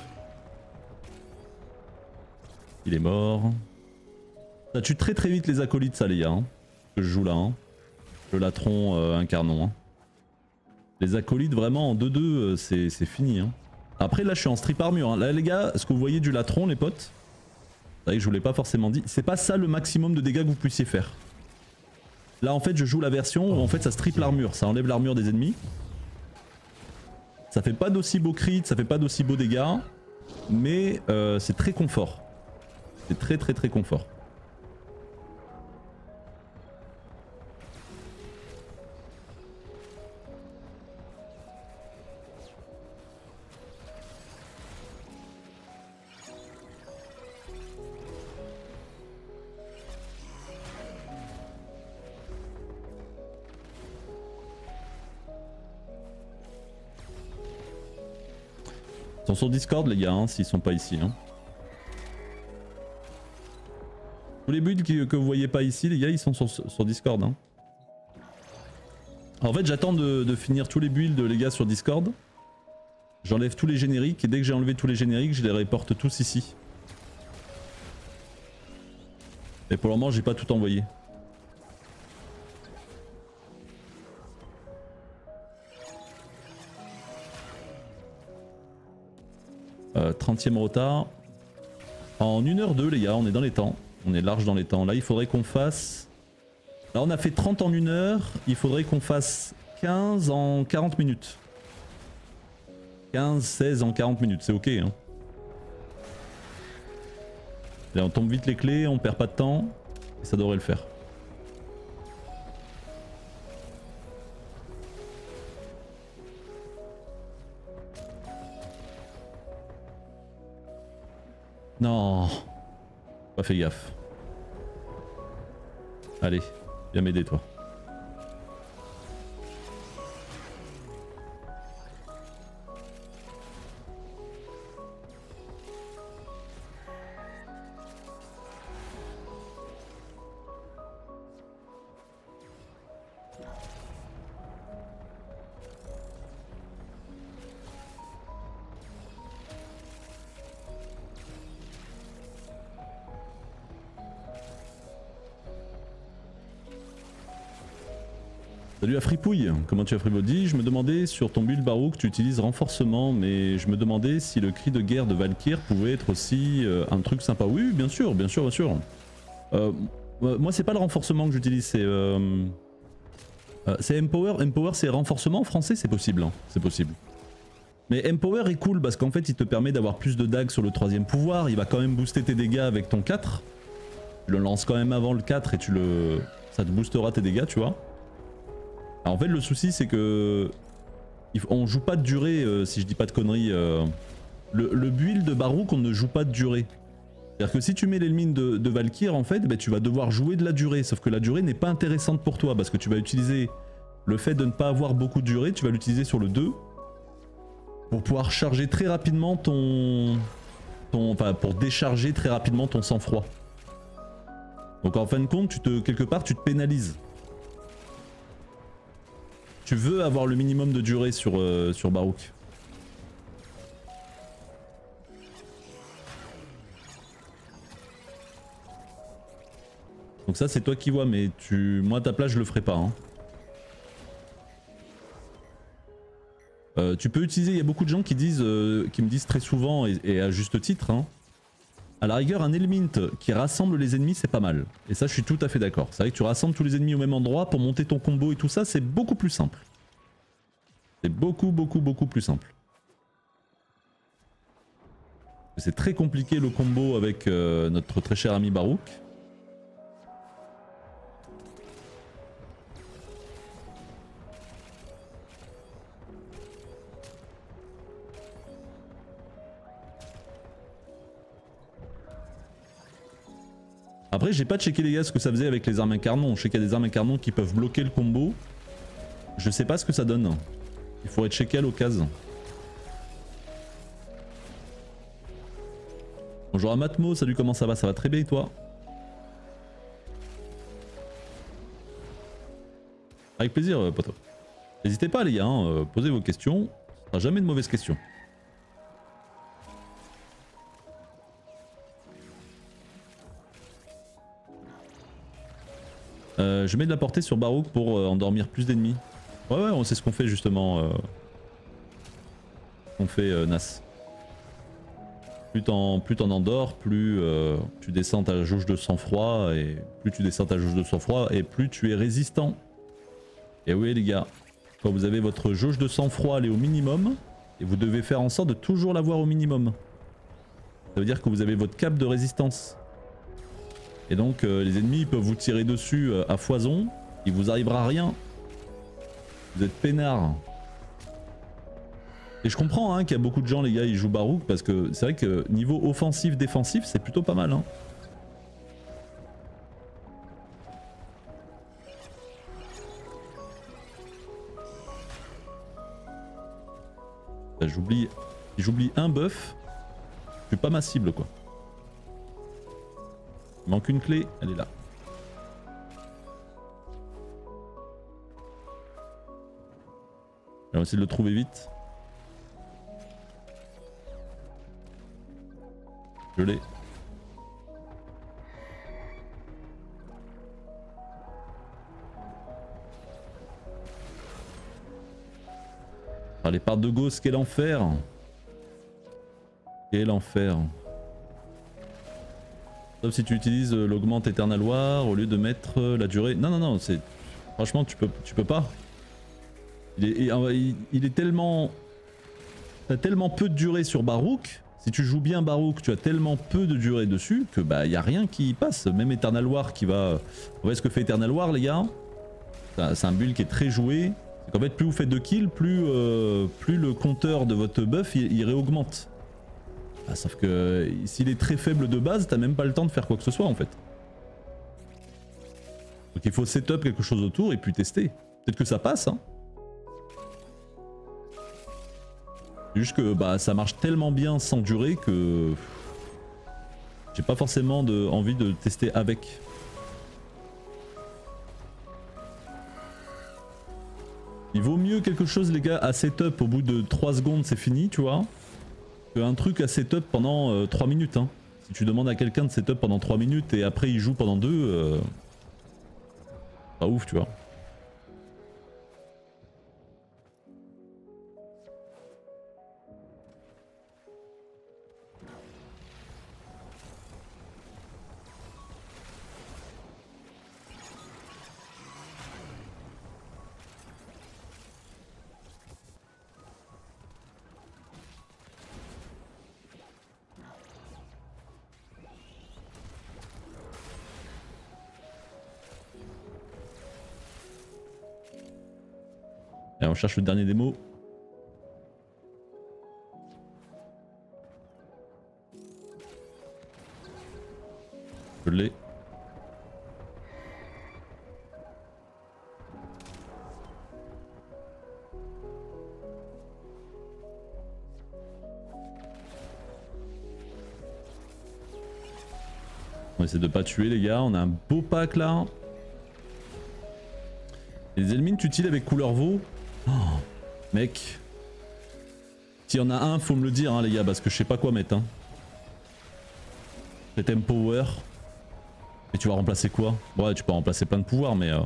Il est mort. Ça tue très très vite les acolytes ça les gars. Hein, que je joue là. Hein. Le latron euh, incarnon. Hein. Les acolytes vraiment en deux deux euh, c'est fini. Hein. Après là je suis en strip armure. Hein. Là les gars, ce que vous voyez du latron les potes. C'est vrai que je vous l'ai pas forcément dit. C'est pas ça le maximum de dégâts que vous puissiez faire. Là en fait je joue la version où en fait ça strip l'armure, ça enlève l'armure des ennemis. Ça fait pas d'aussi beau crit, ça fait pas d'aussi beaux dégâts, mais euh, c'est très confort. C'est très très très confort. Ils sont sur Discord les gars, hein, s'ils sont pas ici. Hein. Tous les builds que, que vous voyez pas ici les gars, ils sont sur, sur Discord. Hein. En fait j'attends de, de finir tous les builds les gars sur Discord. J'enlève tous les génériques et dès que j'ai enlevé tous les génériques je les reporte tous ici. Et pour le moment j'ai pas tout envoyé. Euh, trentième retard. En une heure deux les gars, on est dans les temps. On est large dans les temps. Là il faudrait qu'on fasse... Là on a fait trente en une heure. Il faudrait qu'on fasse quinze en quarante minutes. quinze, seize en quarante minutes, c'est ok hein. Là, on tombe vite les clés, on perd pas de temps. Et ça devrait le faire. Non, pas fait gaffe. Allez, viens m'aider toi. Salut à Fripouille, comment tu as Fribody? Je me demandais sur ton build Barouk tu utilises renforcement, mais je me demandais si le cri de guerre de Valkyr pouvait être aussi euh, un truc sympa. Oui bien sûr, bien sûr, bien sûr. Euh, moi c'est pas le renforcement que j'utilise, c'est euh, euh, c'est Empower. Empower c'est renforcement en français, c'est possible, hein, c'est possible. Mais Empower est cool parce qu'en fait il te permet d'avoir plus de dagues sur le troisième pouvoir, il va quand même booster tes dégâts avec ton quatre. Tu le lances quand même avant le quatre et tu le... ça te boostera tes dégâts tu vois. Alors en fait le souci c'est que on joue pas de durée euh, si je dis pas de conneries. Euh, le, le build de Barouk on ne joue pas de durée. C'est-à-dire que si tu mets les mines de, de Valkyr en fait bah, tu vas devoir jouer de la durée. Sauf que la durée n'est pas intéressante pour toi parce que tu vas utiliser le fait de ne pas avoir beaucoup de durée, tu vas l'utiliser sur le deux. Pour pouvoir charger très rapidement ton... ton enfin pour décharger très rapidement ton sang-froid. Donc en fin de compte tu te, quelque part tu te pénalises. Tu veux avoir le minimum de durée sur, euh, sur Barouk. Donc ça c'est toi qui vois, mais tu... moi à ta place je le ferai pas. Hein. Euh, tu peux utiliser, il y a beaucoup de gens qui disent, euh, qui me disent très souvent, et, et à juste titre, hein, à la rigueur un Elmint qui rassemble les ennemis c'est pas mal. Et ça je suis tout à fait d'accord. C'est vrai que tu rassembles tous les ennemis au même endroit pour monter ton combo et tout ça, c'est beaucoup plus simple. C'est beaucoup beaucoup beaucoup plus simple. C'est très compliqué le combo avec euh, notre très cher ami Barouk. Après j'ai pas checké les gars ce que ça faisait avec les armes incarnons. Je sais qu'il y a des armes incarnons qui peuvent bloquer le combo. Je sais pas ce que ça donne. Il faudrait checker à l'occasion. Bonjour à Matmo, salut, comment ça va? Ça va très bien et toi? Avec plaisir poto. N'hésitez pas les gars, hein, posez vos questions. Ce sera jamais de mauvaises questions. Euh, je mets de la portée sur Barouk pour euh, endormir plus d'ennemis. Ouais ouais, on sait ce qu'on fait justement. Euh... On fait euh, Nas. Plus t'en plus t'en endors, plus euh, tu descends ta jauge de sang-froid, et plus tu descends ta jauge de sang-froid, et plus tu es résistant. Et oui les gars, quand vous avez votre jauge de sang-froid elle est au minimum, et vous devez faire en sorte de toujours l'avoir au minimum. Ça veut dire que vous avez votre cap de résistance. Et donc euh, les ennemis peuvent vous tirer dessus euh, à foison, il vous arrivera rien. Vous êtes peinards. Et je comprends hein, qu'il y a beaucoup de gens les gars ils jouent Barouk parce que c'est vrai que niveau offensif défensif c'est plutôt pas mal hein. J'oublie j'oublie un buff, je suis pas ma cible quoi. Il manque une clé, elle est là. On va essayer de le trouver vite. Je l'ai. Ah, les parts de Gauss, quel enfer! Quel enfer! Sauf si tu utilises l'augmente Eternal War au lieu de mettre la durée. Non, non, non, c'est. Franchement, tu peux, tu peux pas. Il est, il, il est tellement. T'as tellement peu de durée sur Barouk. Si tu joues bien Barouk, tu as tellement peu de durée dessus que bah y a rien qui passe. Même Eternal War qui va. Vous voyez ce que fait Eternal War, les gars? C'est un build qui est très joué. C'est qu'en fait, plus vous faites de kills, plus, euh, plus le compteur de votre buff il, il réaugmente. Ah, sauf que s'il est très faible de base, t'as même pas le temps de faire quoi que ce soit en fait. Donc il faut setup quelque chose autour et puis tester. Peut-être que ça passe, hein. C'est juste que bah, ça marche tellement bien sans durée que j'ai pas forcément de, envie de tester avec. Il vaut mieux quelque chose, les gars, à setup au bout de trois secondes, c'est fini, tu vois, qu'un truc à setup pendant euh, trois minutes. Hein. Si tu demandes à quelqu'un de setup pendant trois minutes et après il joue pendant deux, euh... pas ouf, tu vois. Allez, on cherche le dernier démo. Je l'ai. On essaie de pas tuer les gars, on a un beau pack là. Et les ennemis tu utilises avec couleur veau. Oh, mec. S'il y en a un, faut me le dire hein, les gars, parce que je sais pas quoi mettre. Hein. C'est Empower. Et tu vas remplacer quoi? Ouais, tu peux remplacer plein de pouvoirs, mais...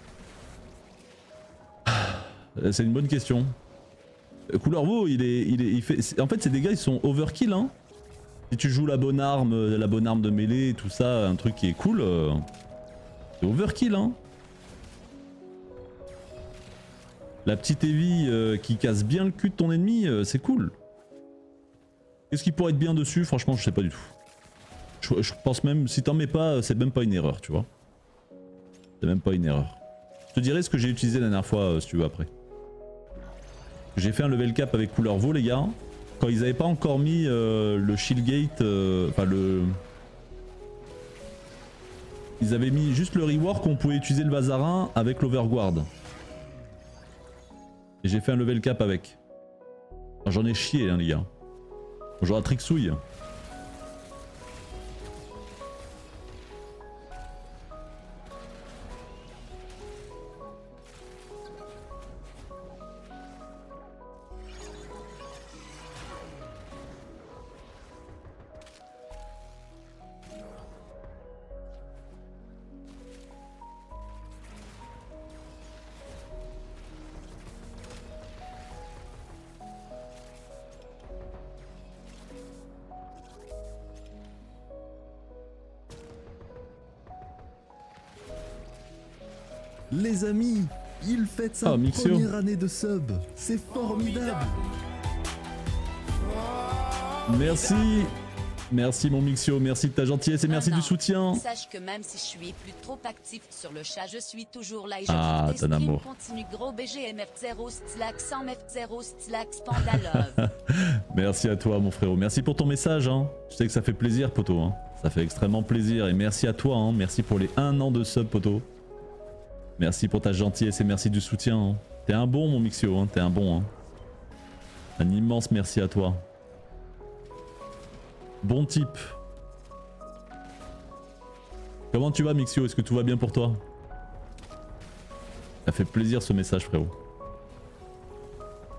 Euh... C'est une bonne question. Couleur veau, il est... Il est il fait... En fait, ces dégâts, ils sont overkill. Hein. Si tu joues la bonne arme, la bonne arme de mêlée, tout ça, un truc qui est cool, euh... c'est overkill. Hein. La petite Evie euh, qui casse bien le cul de ton ennemi, euh, c'est cool. Qu'est-ce qui pourrait être bien dessus? Franchement, je sais pas du tout. Je, je pense même, si t'en mets pas, c'est même pas une erreur, tu vois. C'est même pas une erreur. Je te dirai ce que j'ai utilisé la dernière fois, euh, si tu veux, après. J'ai fait un level cap avec couleur veau, les gars. Quand ils avaient pas encore mis euh, le shield gate, euh, enfin le... Ils avaient mis juste le rework, on pouvait utiliser le vazarin avec l'overguard. Et j'ai fait un level cap avec. J'en ai chié hein les gars. Bonjour à Trixouille. Les amis, il fête sa oh, première année de sub. C'est formidable. Merci. Merci mon Mixio, merci de ta gentillesse et merci non, du soutien. Sache que même si je suis plus trop actif sur le chat, je suis toujours là et je ah, quitte tes ton streams. amour. Continue gros B G M F zéro Stilax cent F zéro Stilax Pandalove. Merci à toi mon frérot, merci pour ton message. Hein. Je sais que ça fait plaisir poto, hein. Ça fait extrêmement plaisir et merci à toi, hein. Merci pour les un an de sub poto. Merci pour ta gentillesse et merci du soutien. Hein. T'es un bon mon Mixio, hein. T'es un bon. Hein. Un immense merci à toi. Bon type. Comment tu vas Mixio? Est-ce que tout va bien pour toi? Ça fait plaisir ce message frérot.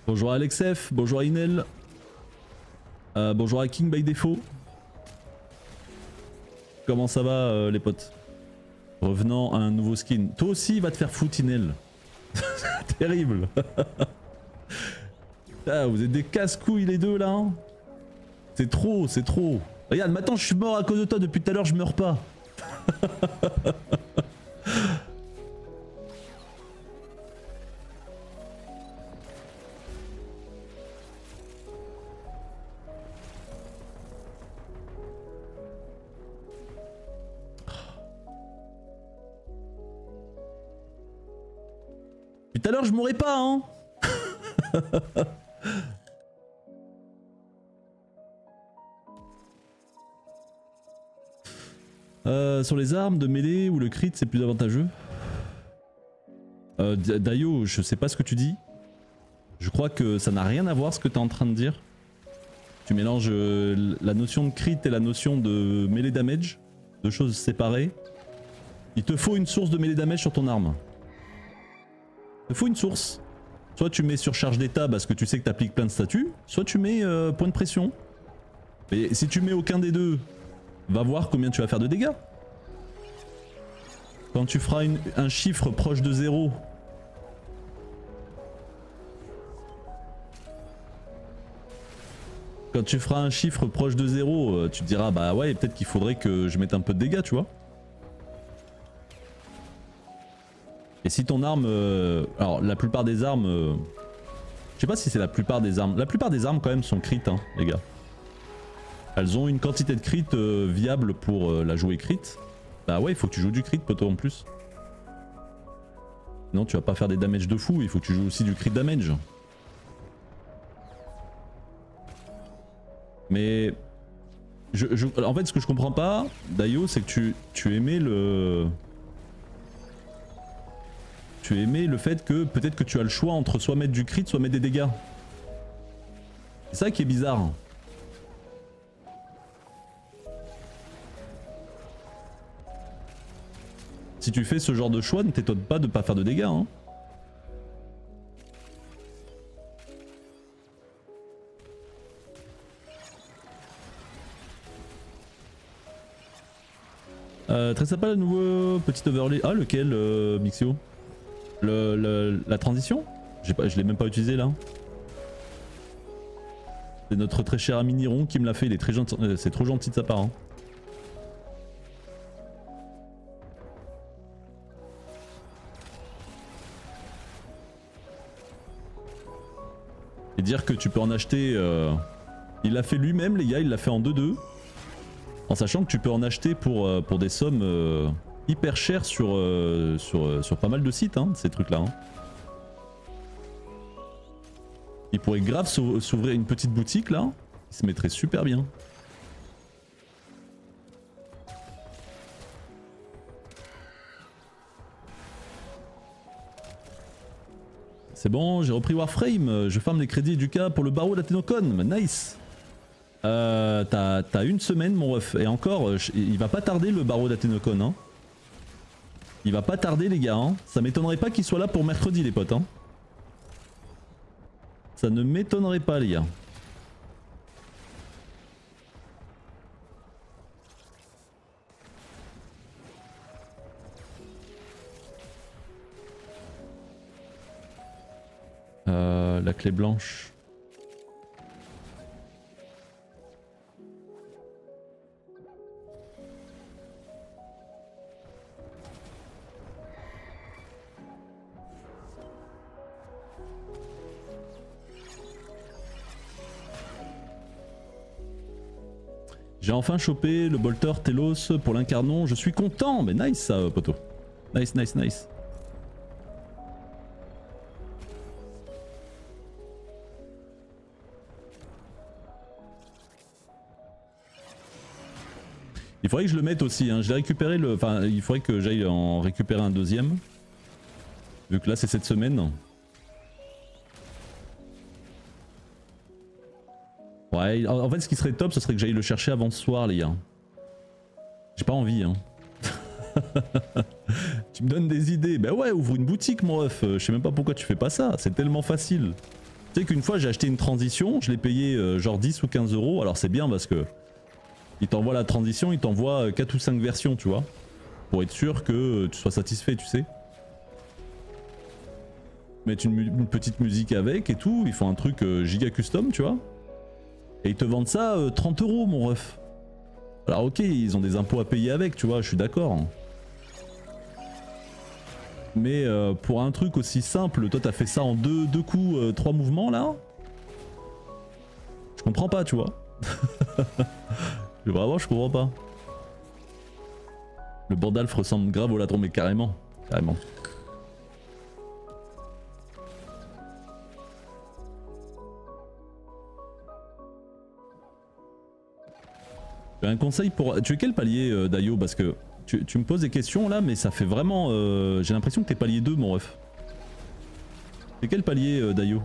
Bonjour à Alexef, bonjour à Inel. Euh, bonjour à King by Défaut. Comment ça va euh, les potes? Revenant à un nouveau skin. Toi aussi il va te faire foutre Inel. Terrible. Ah, vous êtes des casse-couilles les deux là hein. C'est trop, c'est trop. Regarde, maintenant je suis mort à cause de toi, depuis tout à l'heure je meurs pas. Tout à l'heure je mourrais pas hein. euh, sur les armes de mêlée ou le crit c'est plus avantageux. euh, Dayo, je sais pas ce que tu dis. Je crois que ça n'a rien à voir ce que tu es en train de dire. Tu mélanges euh, la notion de crit et la notion de mêlée damage. Deux choses séparées. Il te faut une source de mêlée damage sur ton arme. Il te faut une source. Soit tu mets surcharge d'état parce que tu sais que tu appliques plein de statuts, soit tu mets euh, point de pression. Mais si tu mets aucun des deux, va voir combien tu vas faire de dégâts. Quand tu feras une, un chiffre proche de zéro, quand tu feras un chiffre proche de zéro, tu te diras bah ouais peut-être qu'il faudrait que je mette un peu de dégâts tu vois. Et si ton arme... Euh, alors la plupart des armes... Euh, je sais pas si c'est la plupart des armes. La plupart des armes quand même sont crit hein, les gars. Elles ont une quantité de crit euh, viable pour euh, la jouer crit. Bah ouais il faut que tu joues du crit poteau en plus. Non tu vas pas faire des damages de fou, il faut que tu joues aussi du crit damage. Mais... Je, je, en fait ce que je comprends pas, Dayo, c'est que tu, tu aimais le... Tu aimais le fait que peut-être que tu as le choix entre soit mettre du crit, soit mettre des dégâts. C'est ça qui est bizarre. Si tu fais ce genre de choix, ne t'étonne pas de pas faire de dégâts. Hein. Euh, très sympa le nouveau petit overlay. Ah lequel euh, Mixio? Le, le, la transition pas, je l'ai même pas utilisé là. C'est notre très cher ami Niron qui me l'a fait, il est très gentil, euh, c'est trop gentil de sa part. Hein. Et dire que tu peux en acheter... Euh... Il l'a fait lui-même les gars, il l'a fait en deux deux. En sachant que tu peux en acheter pour, euh, pour des sommes... Euh... hyper cher sur, euh, sur, euh, sur pas mal de sites, hein, ces trucs là. Hein. Il pourrait grave s'ouvrir une petite boutique là, il se mettrait super bien. C'est bon, j'ai repris Warframe, je farme les crédits du cas pour le barreau d'Athénocon, nice. Euh, T'as une semaine mon ref, et encore, il va pas tarder le barreau d'Athénocon. Hein. Il va pas tarder les gars, hein. Ça m'étonnerait pas qu'il soit là pour mercredi les potes. Hein. Ça ne m'étonnerait pas les gars. Euh, la clé blanche. J'ai enfin chopé le bolter Telos pour l'incarnon, je suis content, mais nice ça poteau. Nice, nice, nice. Il faudrait que je le mette aussi, hein. Je l'ai récupéré le... Enfin, il faudrait que j'aille en récupérer un deuxième. Vu que là c'est cette semaine. Ouais, en fait ce qui serait top ce serait que j'aille le chercher avant ce soir les gars. J'ai pas envie hein. Tu me donnes des idées. Bah ouais, ouvre une boutique mon ref. Je sais même pas pourquoi tu fais pas ça, c'est tellement facile. Tu sais qu'une fois j'ai acheté une transition, je l'ai payé euh, genre dix ou quinze euros. Alors c'est bien parce que il t'envoie la transition, il t'envoie quatre ou cinq versions, tu vois. Pour être sûr que tu sois satisfait, tu sais. Mettre une, une petite musique avec et tout, ils font un truc euh, giga custom, tu vois. Et ils te vendent ça euh, trente euros, mon ref. Alors ok, ils ont des impôts à payer avec, tu vois, je suis d'accord. Mais euh, pour un truc aussi simple, toi t'as fait ça en deux, deux coups, euh, trois mouvements là. Je comprends pas, tu vois. Vraiment, je comprends pas. Le Bandalf ressemble grave au ladron, mais carrément. Carrément. Tu as un conseil pour... Tu es quel palier, euh, Dayo? Parce que tu, tu me poses des questions là, mais ça fait vraiment... Euh... J'ai l'impression que t'es palier deux, mon ref. C'est quel palier, euh, Dayo?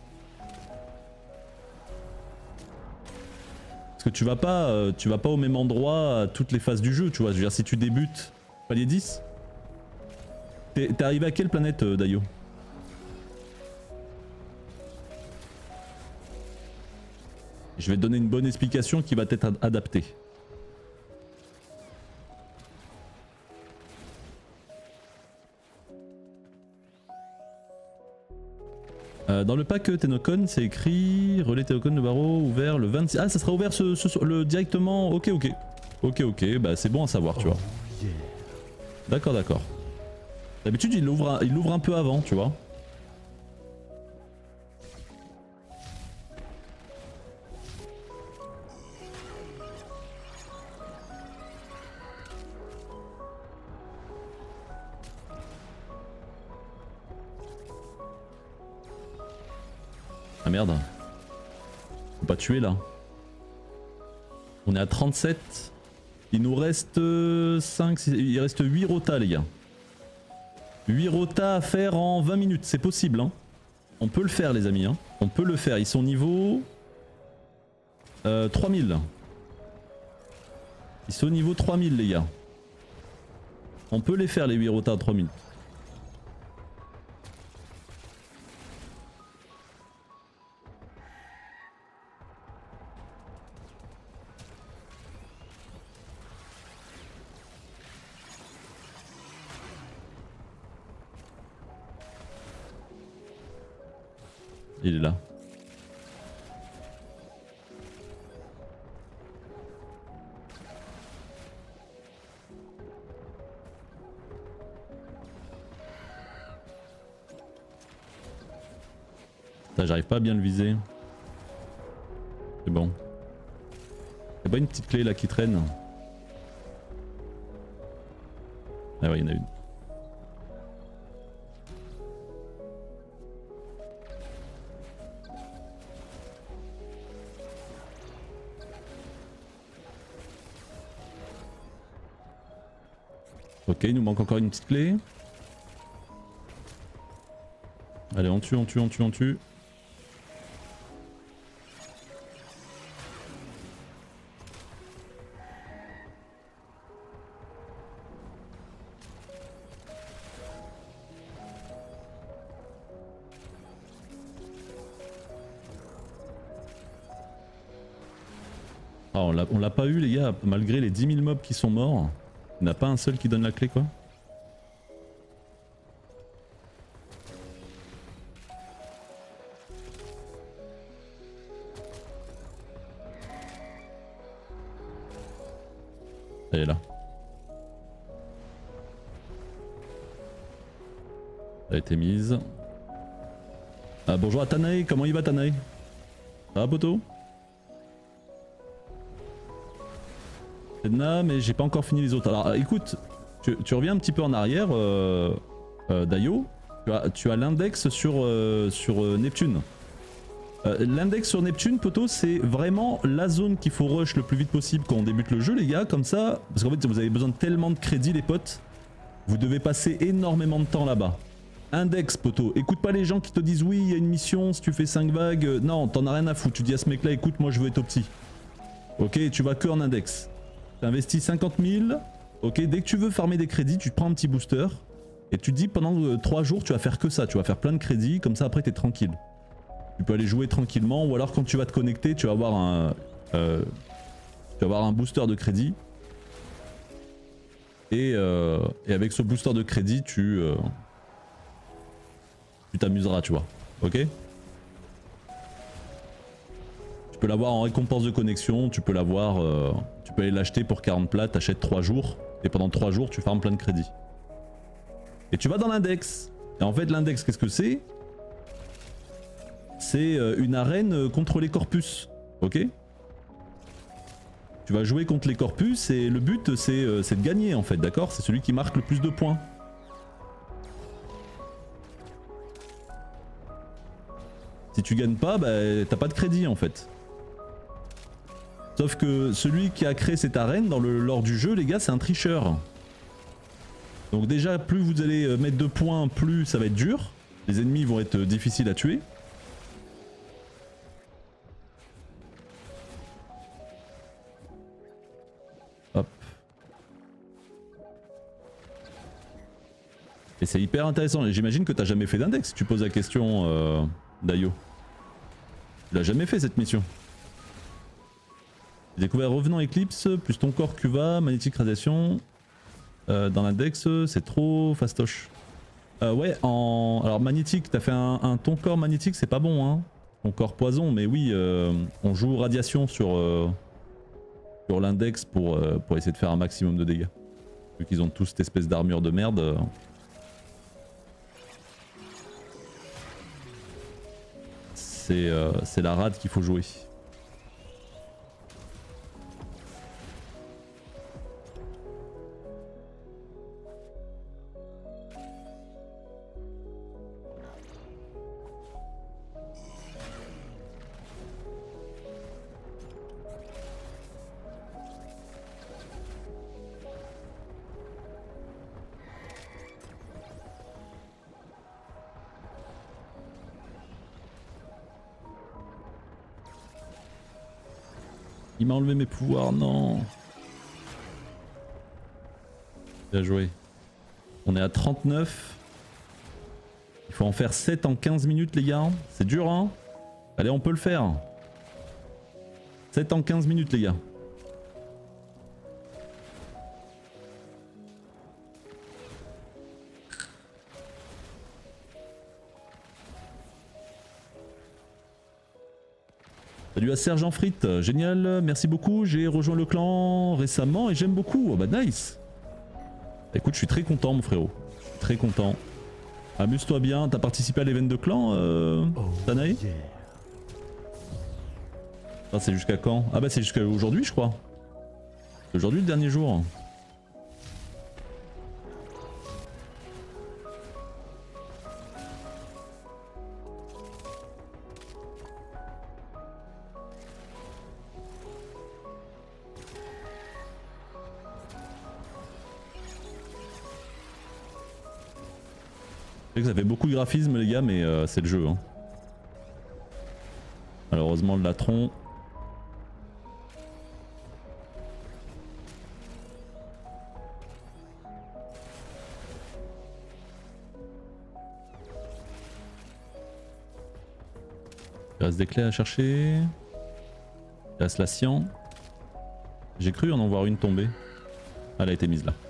Parce que tu vas pas, euh, tu vas pas au même endroit à toutes les phases du jeu, tu vois. Je veux dire, si tu débutes palier dix, t'es arrivé à quelle planète, euh, Dayo? Je vais te donner une bonne explication qui va t'être ad adaptée. Euh, dans le pack Tenokon, c'est écrit relais Tenokon de barreau ouvert le vingt-six. Ah, ça sera ouvert ce, ce, le, directement. Ok, ok. Ok, ok. Bah, c'est bon à savoir, tu vois. Oh, yeah. D'accord, d'accord. D'habitude, il l'ouvre il l'ouvre un peu avant, tu vois. Ah merde. Faut pas tuer là. On est à trente-sept. Il nous reste cinq, six, il reste huit rotas les gars. huit rotas à faire en vingt minutes, c'est possible hein. On peut le faire les amis hein. On peut le faire, ils sont niveau euh, trois mille. Ils sont au niveau trois mille les gars. On peut les faire les huit rotas à trois mille. Il est là. J'arrive pas à bien le viser. C'est bon. Y'a pas une petite clé là qui traîne? Ah ouais, il y en a une. Ok, il nous manque encore une petite clé. Allez, on tue, on tue, on tue, on tue. Ah, on l'a pas eu les gars, malgré les dix mille mobs qui sont morts. Il n'y en a pas un seul qui donne la clé quoi. Elle est là. Elle a été mise. Ah, bonjour à Tanae, comment il va Tanae? Ça va poto? Edna, mais j'ai pas encore fini les autres. Alors écoute, tu, tu reviens un petit peu en arrière, euh, euh, Dayo. Tu as, tu as l'index sur, euh, sur euh, Neptune. Euh, l'index sur Neptune, poto, c'est vraiment la zone qu'il faut rush le plus vite possible quand on débute le jeu, les gars. Comme ça, parce qu'en fait, vous avez besoin de tellement de crédits, les potes. Vous devez passer énormément de temps là-bas. Index, poto. Écoute pas les gens qui te disent oui, il y a une mission, si tu fais cinq vagues. Euh, non, t'en as rien à foutre. Tu dis à ce mec-là, écoute, moi je veux être opti. Ok, tu vas que en index. T'investis cinquante mille, ok, dès que tu veux farmer des crédits, tu te prends un petit booster et tu te dis pendant euh, trois jours tu vas faire que ça, tu vas faire plein de crédits, comme ça après t'es tranquille. Tu peux aller jouer tranquillement ou alors quand tu vas te connecter, tu vas avoir un, euh, tu vas avoir un booster de crédit. Et, euh, et avec ce booster de crédit, tu euh, tu t'amuseras, tu vois. Ok? Tu peux l'avoir en récompense de connexion, tu peux l'avoir, euh, tu peux aller l'acheter pour quarante plats, t'achètes trois jours et pendant trois jours tu farmes plein de crédits. Et tu vas dans l'index. Et en fait l'index qu'est-ce que c'est? C'est une arène contre les corpus, ok? Tu vas jouer contre les corpus et le but c'est de gagner en fait, d'accord? C'est celui qui marque le plus de points. Si tu gagnes pas, bah, t'as pas de crédit en fait. Sauf que celui qui a créé cette arène dans le lore du jeu, les gars, c'est un tricheur. Donc déjà, plus vous allez mettre de points, plus ça va être dur. Les ennemis vont être difficiles à tuer. Hop. Et c'est hyper intéressant. J'imagine que t'as jamais fait d'index si tu poses la question, euh, Dayo. Tu l'as jamais fait cette mission. J'ai découvert Revenant Eclipse, plus ton corps Cuva, magnétique radiation. Euh, dans l'index, c'est trop fastoche. Euh, ouais, en. Alors magnétique, t'as fait un, un ton corps magnétique, c'est pas bon, hein. Ton corps poison, mais oui, euh, on joue radiation sur, euh, sur l'index pour, euh, pour essayer de faire un maximum de dégâts. Vu qu'ils ont tous cette espèce d'armure de merde. Euh... C'est euh, c'est la rade qu'il faut jouer. Il m'a enlevé mes pouvoirs, non. Bien joué. On est à trente-neuf. Il faut en faire sept en quinze minutes les gars. C'est dur hein. Allez on peut le faire. sept en quinze minutes les gars. Salut à Sergent Frites, génial, merci beaucoup, j'ai rejoint le clan récemment et j'aime beaucoup, oh bah nice. Écoute, je suis très content mon frérot, très content. Amuse-toi bien, t'as participé à l'event de clan, euh, oh, Tanae yeah. Ah c'est jusqu'à quand? Ah bah c'est jusqu'à aujourd'hui je crois. Aujourd'hui le dernier jour. Je sais que ça fait beaucoup de graphisme les gars mais euh, c'est le jeu hein. Malheureusement le latron. Il reste des clés à chercher. Il reste la cyan. J'ai cru en en voir une tomber. Elle a été mise là.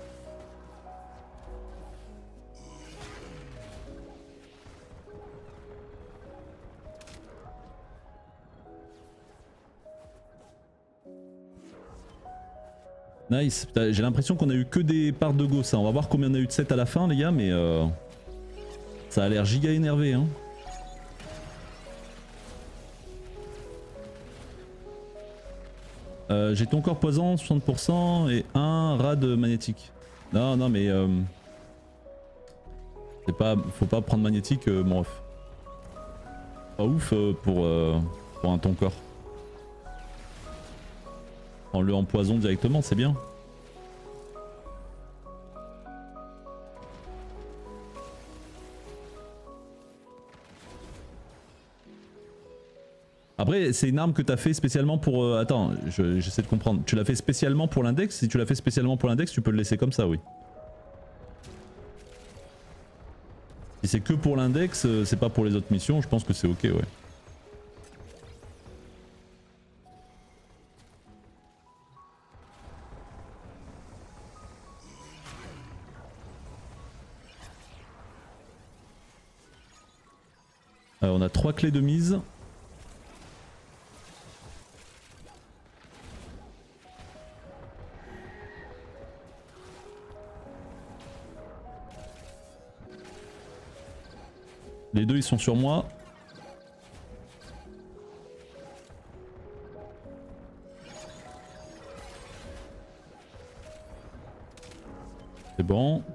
Nice, j'ai l'impression qu'on a eu que des parts de go ça. On va voir combien on a eu de sets à la fin les gars mais euh, ça a l'air giga énervé hein. Euh, j'ai ton corps poison soixante pour cent et un rad magnétique. Non non mais euh, c'est pas, faut pas prendre magnétique euh, mon ref. Pas ouf euh, pour, euh, pour un ton corps. Prends-le en poison directement, c'est bien. Après, c'est une arme que tu as fait spécialement pour... Euh, attends, j'essaie de comprendre. Tu l'as fait spécialement pour l'index? Si tu l'as fait spécialement pour l'index, tu peux le laisser comme ça, oui. Si c'est que pour l'index, c'est pas pour les autres missions, je pense que c'est ok, ouais. Euh, on a trois clés de mise. Les deux ils sont sur moi. C'est bon.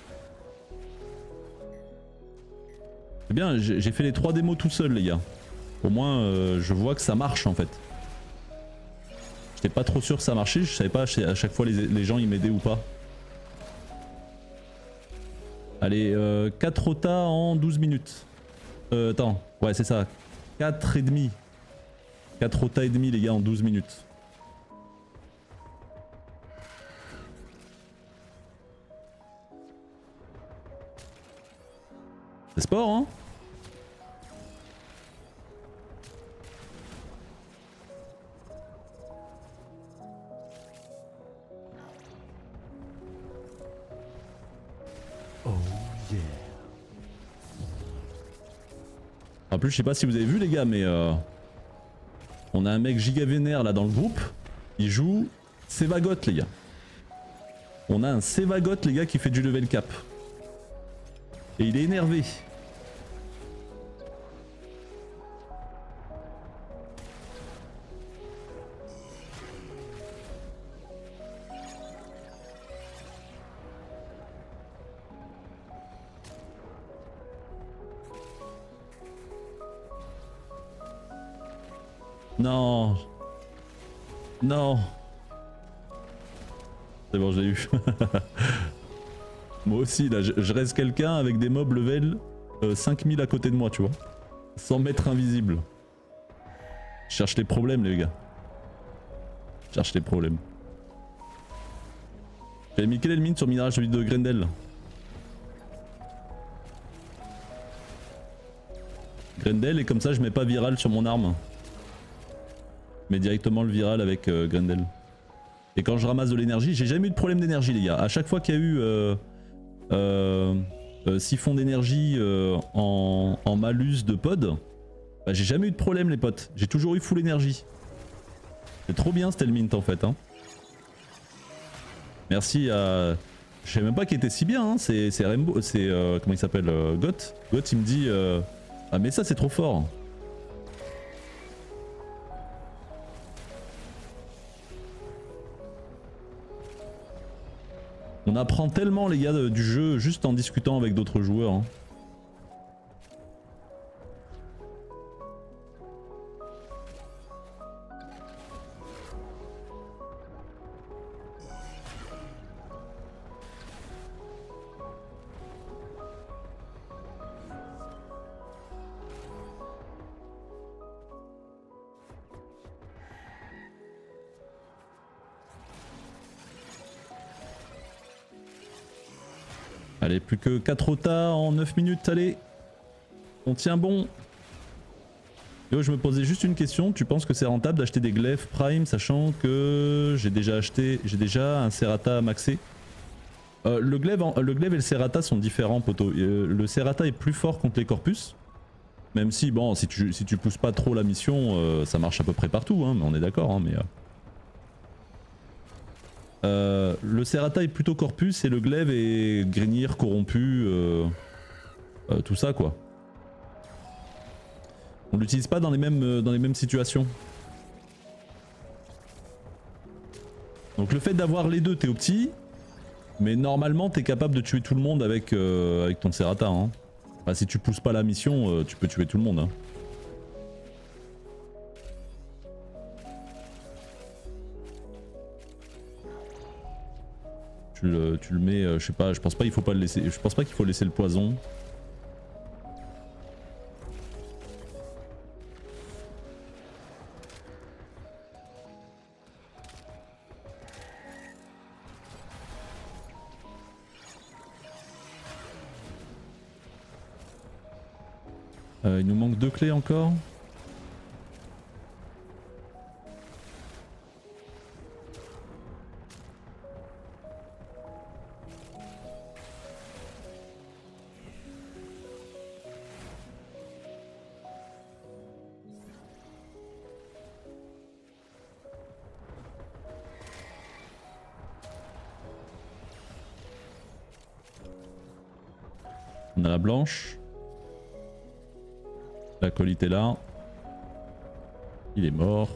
C'est bien, j'ai fait les trois démos tout seul les gars. Au moins euh, je vois que ça marche en fait. J'étais pas trop sûr que ça marchait, je savais pas à chaque fois les, les gens ils m'aidaient ou pas. Allez, euh, quatre rotas en douze minutes. Euh, attends, ouais c'est ça. quatre et demi. quatre rotas et demi les gars en douze minutes. C'est sport hein. Oh yeah. En plus je sais pas si vous avez vu les gars mais euh, on a un mec giga vénère là dans le groupe. Il joue Sevagot les gars. On a un Sevagot les gars qui fait du level cap. Et il est énervé. Non. Non. C'est bon, je l'ai eu. Moi aussi, là, je, je reste quelqu'un avec des mobs level euh, cinq mille à côté de moi, tu vois. Sans m'être invisible. Je cherche les problèmes, les gars. Je cherche les problèmes. J'avais mis quel est le mine sur Mirage, celui de Grendel. Grendel, et comme ça, je mets pas viral sur mon arme. Mais directement le viral avec euh, Grendel. Et quand je ramasse de l'énergie, j'ai jamais eu de problème d'énergie les gars. À chaque fois qu'il y a eu euh, euh, euh, siphon d'énergie euh, en, en malus de pod, bah, j'ai jamais eu de problème les potes. J'ai toujours eu full énergie. C'est trop bien c'était le mint en fait. Hein. Merci à... Je sais même pas qu'il était si bien, hein. c'est Rainbow, c'est... Euh, comment il s'appelle euh, Goth. Goth il me dit... Euh, ah mais ça c'est trop fort. On apprend tellement les gars de, du jeu juste en discutant avec d'autres joueurs. Hein. Allez, plus que quatre rotas en neuf minutes, allez. On tient bon. Yo, je me posais juste une question, tu penses que c'est rentable d'acheter des glaives prime sachant que j'ai déjà acheté, j'ai déjà un serrata maxé. euh, le, glaive en, le glaive et le serrata sont différents poto. Euh, le serrata est plus fort contre les corpus. Même si bon, si tu, si tu pousses pas trop la mission, euh, ça marche à peu près partout, hein, mais on est d'accord. Hein, mais, euh... Euh, le serrata est plutôt corpus et le glaive est grignir, corrompu, euh, euh, tout ça quoi. On l'utilise pas dans les mêmes, euh, dans les mêmes situations. Donc le fait d'avoir les deux, t'es opti, mais normalement t'es capable de tuer tout le monde avec, euh, avec ton serrata. Hein. Enfin, si tu pousses pas la mission, euh, tu peux tuer tout le monde. Hein. Tu le, tu le mets, euh, je sais pas, je pense pas il faut pas le laisser, je pense pas qu'il faut laisser le poison. Euh, il nous manque deux clés encore. On a la blanche. L'acolyte est là. Il est mort.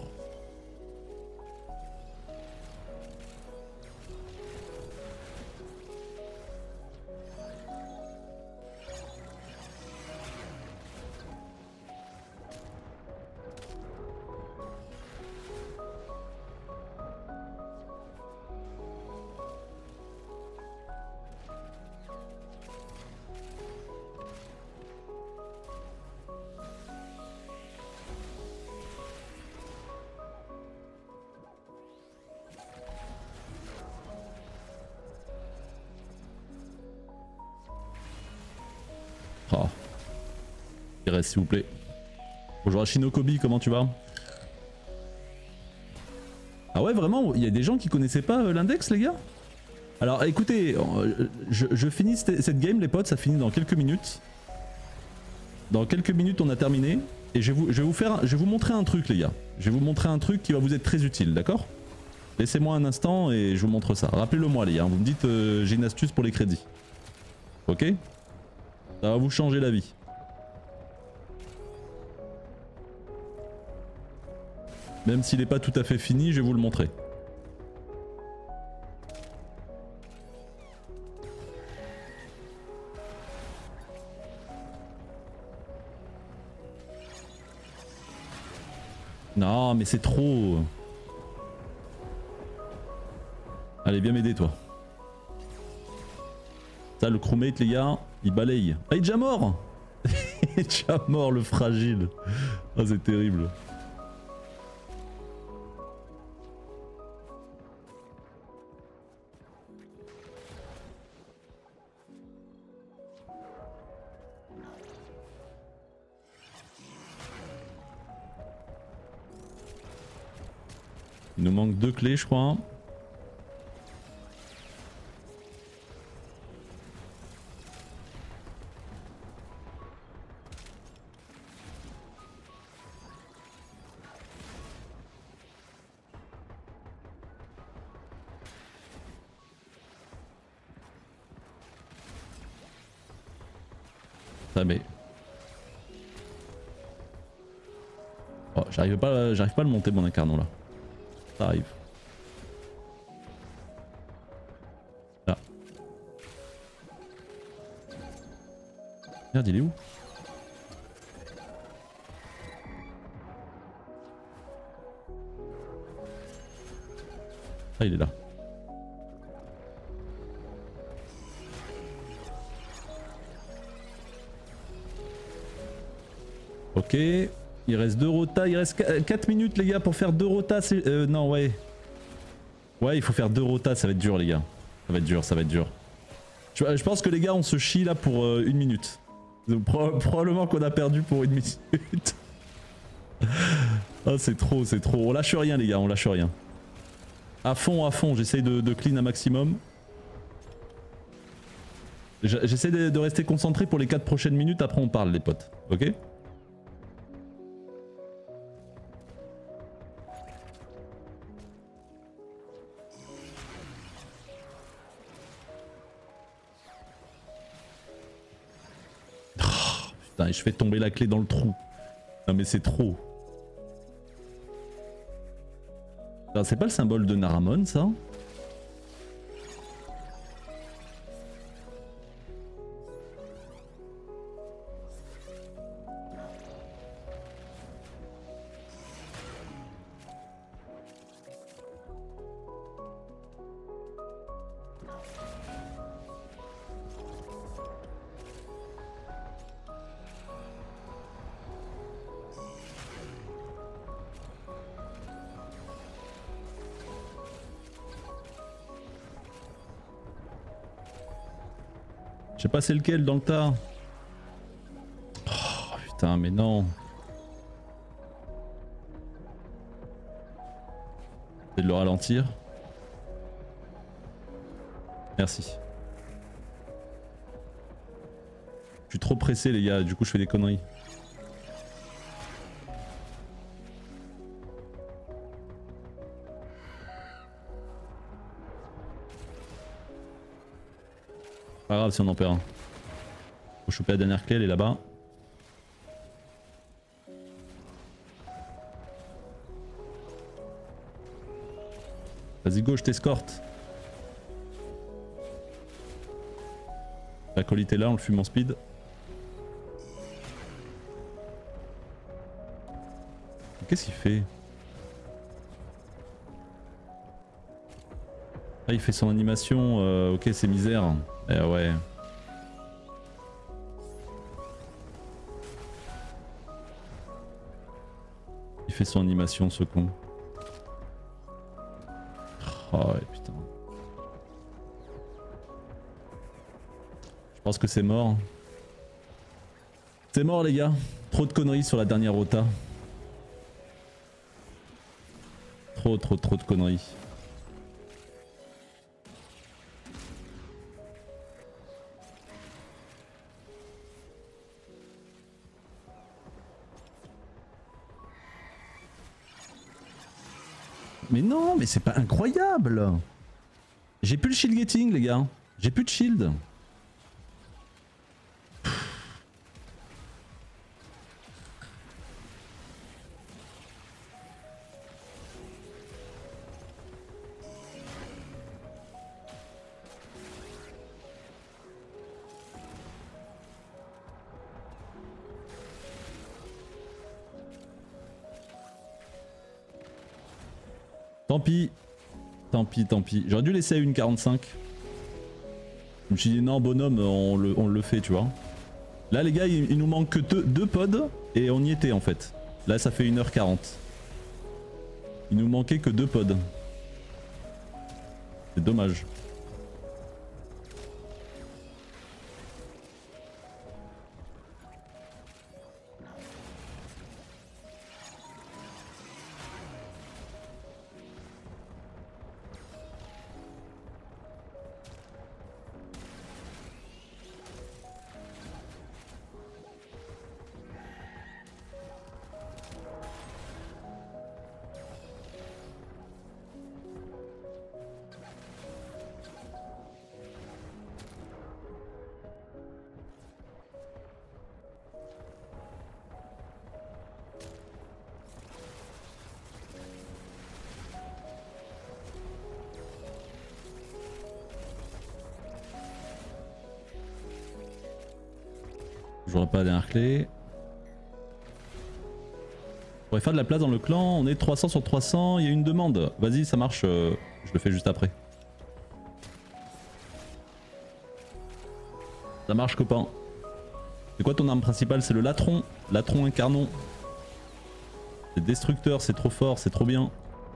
Oh. Il reste s'il vous plaît. Bonjour Shinokobi, comment tu vas? Ah ouais vraiment, il y a des gens qui connaissaient pas euh, l'index les gars? Alors écoutez, euh, je, je finis cette, cette game les potes, ça finit dans quelques minutes. Dans quelques minutes on a terminé. Et je vais vous, je vais vous faire, je vais vous montrer un truc les gars. Je vais vous montrer un truc qui va vous être très utile, d'accord? Laissez-moi un instant et je vous montre ça. Rappelez-le moi les gars, vous me dites euh, j'ai une astuce pour les crédits. Ok? Ça va vous changer la vie. Même s'il n'est pas tout à fait fini, je vais vous le montrer. Non mais c'est trop. Allez viens m'aider toi. Ça le crewmate les gars, il balaye. Ah il est déjà mort. Il est déjà mort le fragile. Ah c'est terrible. Il nous manque deux clés je crois. Ça mais... Oh, j'arrive pas, j'arrive pas à le monter mon incarnon là. Ça arrive. Là. Merde il est où? Ah il est là. Ok, il reste deux rotas, il reste quatre minutes les gars pour faire deux rotas. Euh, non ouais. Ouais il faut faire deux rotas, ça va être dur les gars. Ça va être dur, ça va être dur. Je, je pense que les gars on se chie là pour euh, une minute. Pro probablement qu'on a perdu pour une minute. Oh c'est trop, c'est trop. On lâche rien les gars, on lâche rien. À fond, à fond, j'essaye de, de clean un maximum. J'essaie de, de rester concentré pour les quatre prochaines minutes, après on parle les potes, ok? Putain, et je fais tomber la clé dans le trou. Non mais c'est trop. C'est pas le symbole de Naramon ça? Je sais pas c'est lequel dans le tas. Oh putain mais non. C'est de le ralentir. Merci. Je suis trop pressé les gars, du coup je fais des conneries. Pas grave si on en perd un. Faut Faut choper la dernière clé, elle est là-bas. Vas-y go, je t'escorte. L'acolyte est là, on le fume en speed. Qu'est-ce qu'il fait? Ah, il fait son animation, euh, ok c'est misère. Eh ouais. Il fait son animation ce con. Oh ouais putain. Je pense que c'est mort. C'est mort les gars. Trop de conneries sur la dernière rota. Trop trop trop de conneries. Mais non, mais c'est pas incroyable. J'ai plus le shield getting les gars. J'ai plus de shield. Tant pis. Tant pis, tant pis. J'aurais dû laisser à une quarante-cinq. Je me suis dit non bonhomme, on le, on le fait tu vois. Là les gars, il, il nous manque que deux, deux pods et on y était en fait. Là ça fait une heure quarante. Il nous manquait que deux pods. C'est dommage. J'aurais pas la dernière clé. On pourrait faire de la place dans le clan, on est trois cents sur trois cents, il y a une demande. Vas-y ça marche, euh, je le fais juste après. Ça marche copain. C'est quoi ton arme principale? C'est le latron. Latron incarnon. C'est destructeur, c'est trop fort, c'est trop bien.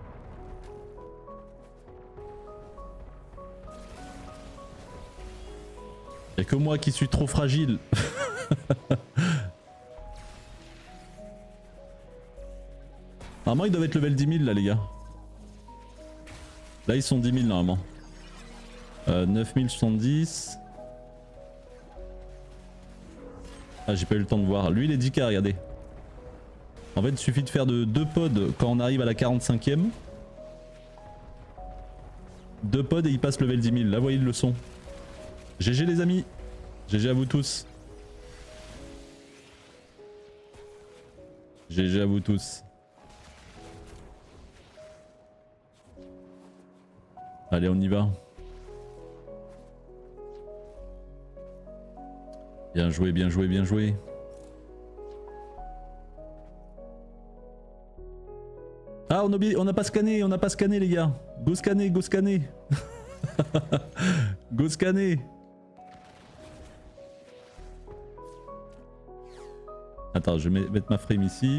Y'a que moi qui suis trop fragile. Normalement ils doivent être level dix mille là les gars. Là ils sont dix mille normalement. Euh, neuf mille soixante-dix. Ah j'ai pas eu le temps de voir. Lui il est dix K regardez. En fait il suffit de faire de deux pods quand on arrive à la quarante-cinquième. Deux pods et il passe level dix mille. Là vous voyez le son. G G les amis. G G à vous tous. G G à vous tous. Allez on y va. Bien joué, bien joué, bien joué. Ah on a oublié, on n'a pas scanné, on n'a pas scanné les gars. Go scanner, go scanner. Go scanner. Attends, je vais mettre ma frame ici.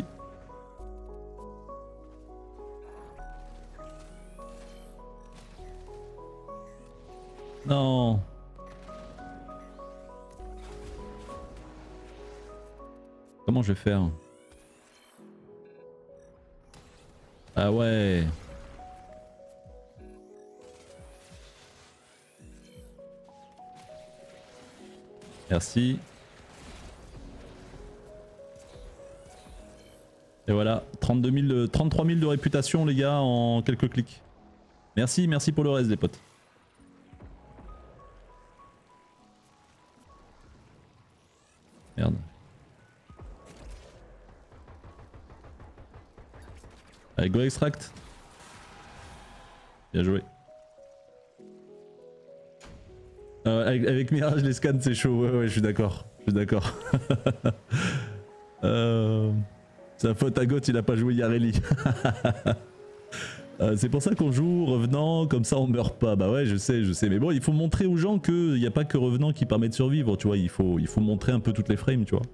Non. Comment je vais faire? Ah ouais. Merci. Et voilà, trente-deux mille, trente-trois mille de réputation les gars en quelques clics. Merci, merci pour le reste les potes. Allez, go extract. Bien joué. Euh, avec, avec Mirage, les scans, c'est chaud. Ouais, ouais, je suis d'accord. Je suis d'accord. euh, c'est la faute à Goth, il a pas joué Yareli. euh, c'est pour ça qu'on joue Revenant, comme ça on meurt pas. Bah ouais, je sais, je sais. Mais bon, il faut montrer aux gens qu'il n'y a pas que Revenant qui permet de survivre, tu vois. Il faut, il faut montrer un peu toutes les frames, tu vois.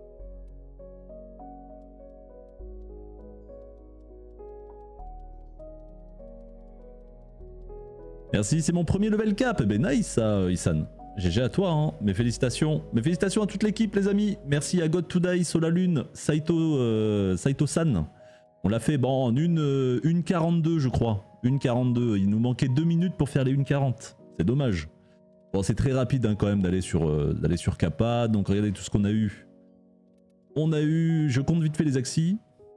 Merci, c'est mon premier level cap. Eh ben nice ça, Isan. G G à toi, hein. Mes félicitations. Mes félicitations à toute l'équipe, les amis. Merci à God to Die, Solalune, Saito, euh, Saito-san. On l'a fait bon, en une, euh, une quarante-deux, je crois. une quarante-deux. Il nous manquait deux minutes pour faire les une quarante. C'est dommage. Bon, c'est très rapide hein, quand même d'aller sur, euh, d'aller sur Kappa. Donc regardez tout ce qu'on a eu. On a eu. Je compte vite fait les axis.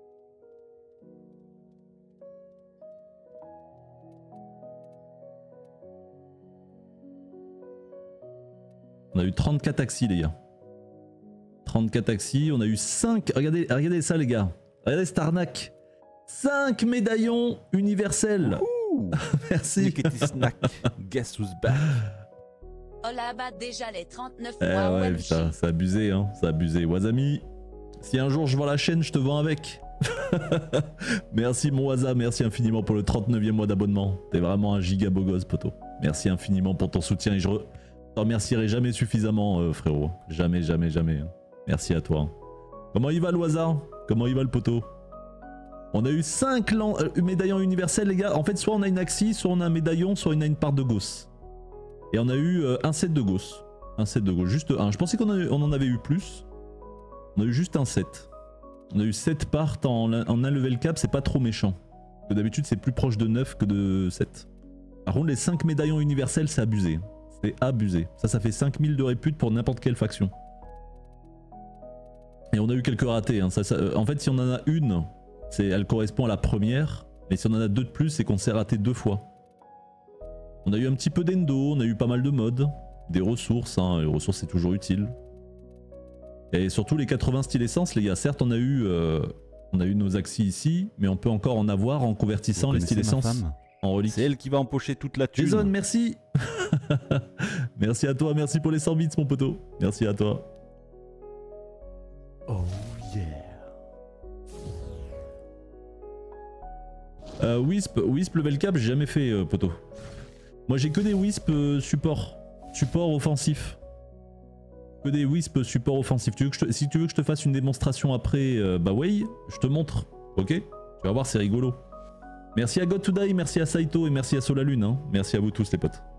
On a eu trente-quatre axis les gars. trente-quatre axis, on a eu cinq. Regardez, regardez ça les gars. Regardez cette arnaque. cinq médaillons universels. Merci. Snack, guess who's back. Oh là-bas déjà les trente-neuf Eh mois. ouais O M G. putain, c'est abusé hein, c'est abusé. Wazami, si un jour je vends la chaîne, je te vends avec. Merci mon Waza, merci infiniment pour le trente-neuvième mois d'abonnement. T'es vraiment un giga beau gosse poto. Merci infiniment pour ton soutien et je... Re... Je te remercierai jamais suffisamment euh, frérot, jamais jamais jamais. Merci à toi. Comment il va le hasard? Comment il va le poteau? On a eu cinq euh, médaillons universels les gars. En fait soit on a une axis, soit on a un médaillon, soit on a une part de Gauss. Et on a eu euh, un set de Gauss. Un set de Gauss, juste un. Je pensais qu'on en, en avait eu plus. On a eu juste un set. On a eu sept parts en, en un level cap, c'est pas trop méchant. D'habitude c'est plus proche de neuf que de sept. Par contre les cinq médaillons universels c'est abusé. C'est abusé. Ça, ça fait cinq mille de répute pour n'importe quelle faction. Et on a eu quelques ratés. Hein. Ça, ça, en fait, si on en a une, elle correspond à la première. Mais si on en a deux de plus, c'est qu'on s'est raté deux fois. On a eu un petit peu d'endo, on a eu pas mal de modes. Des ressources, hein. Les ressources c'est toujours utile. Et surtout les quatre-vingts styles essence, les gars. Certes, on a eu, euh, on a eu nos axis ici, mais on peut encore en avoir en convertissant les styles essence en relique. C'est elle qui va empocher toute la thune. Jason, merci. Merci à toi, merci pour les cent bits mon poteau. Merci à toi. Oh yeah. Euh, Wisp, Wisp level cap, j'ai jamais fait euh, poteau. Moi j'ai que des Wisp euh, support. Support offensif. Que des Wisp support offensif. Tu veux que je te, si tu veux que je te fasse une démonstration après, euh, bah ouais, je te montre. Ok? Tu vas voir, c'est rigolo. Merci à God to Die, merci à Saito et merci à Solalune. Hein. Merci à vous tous les potes.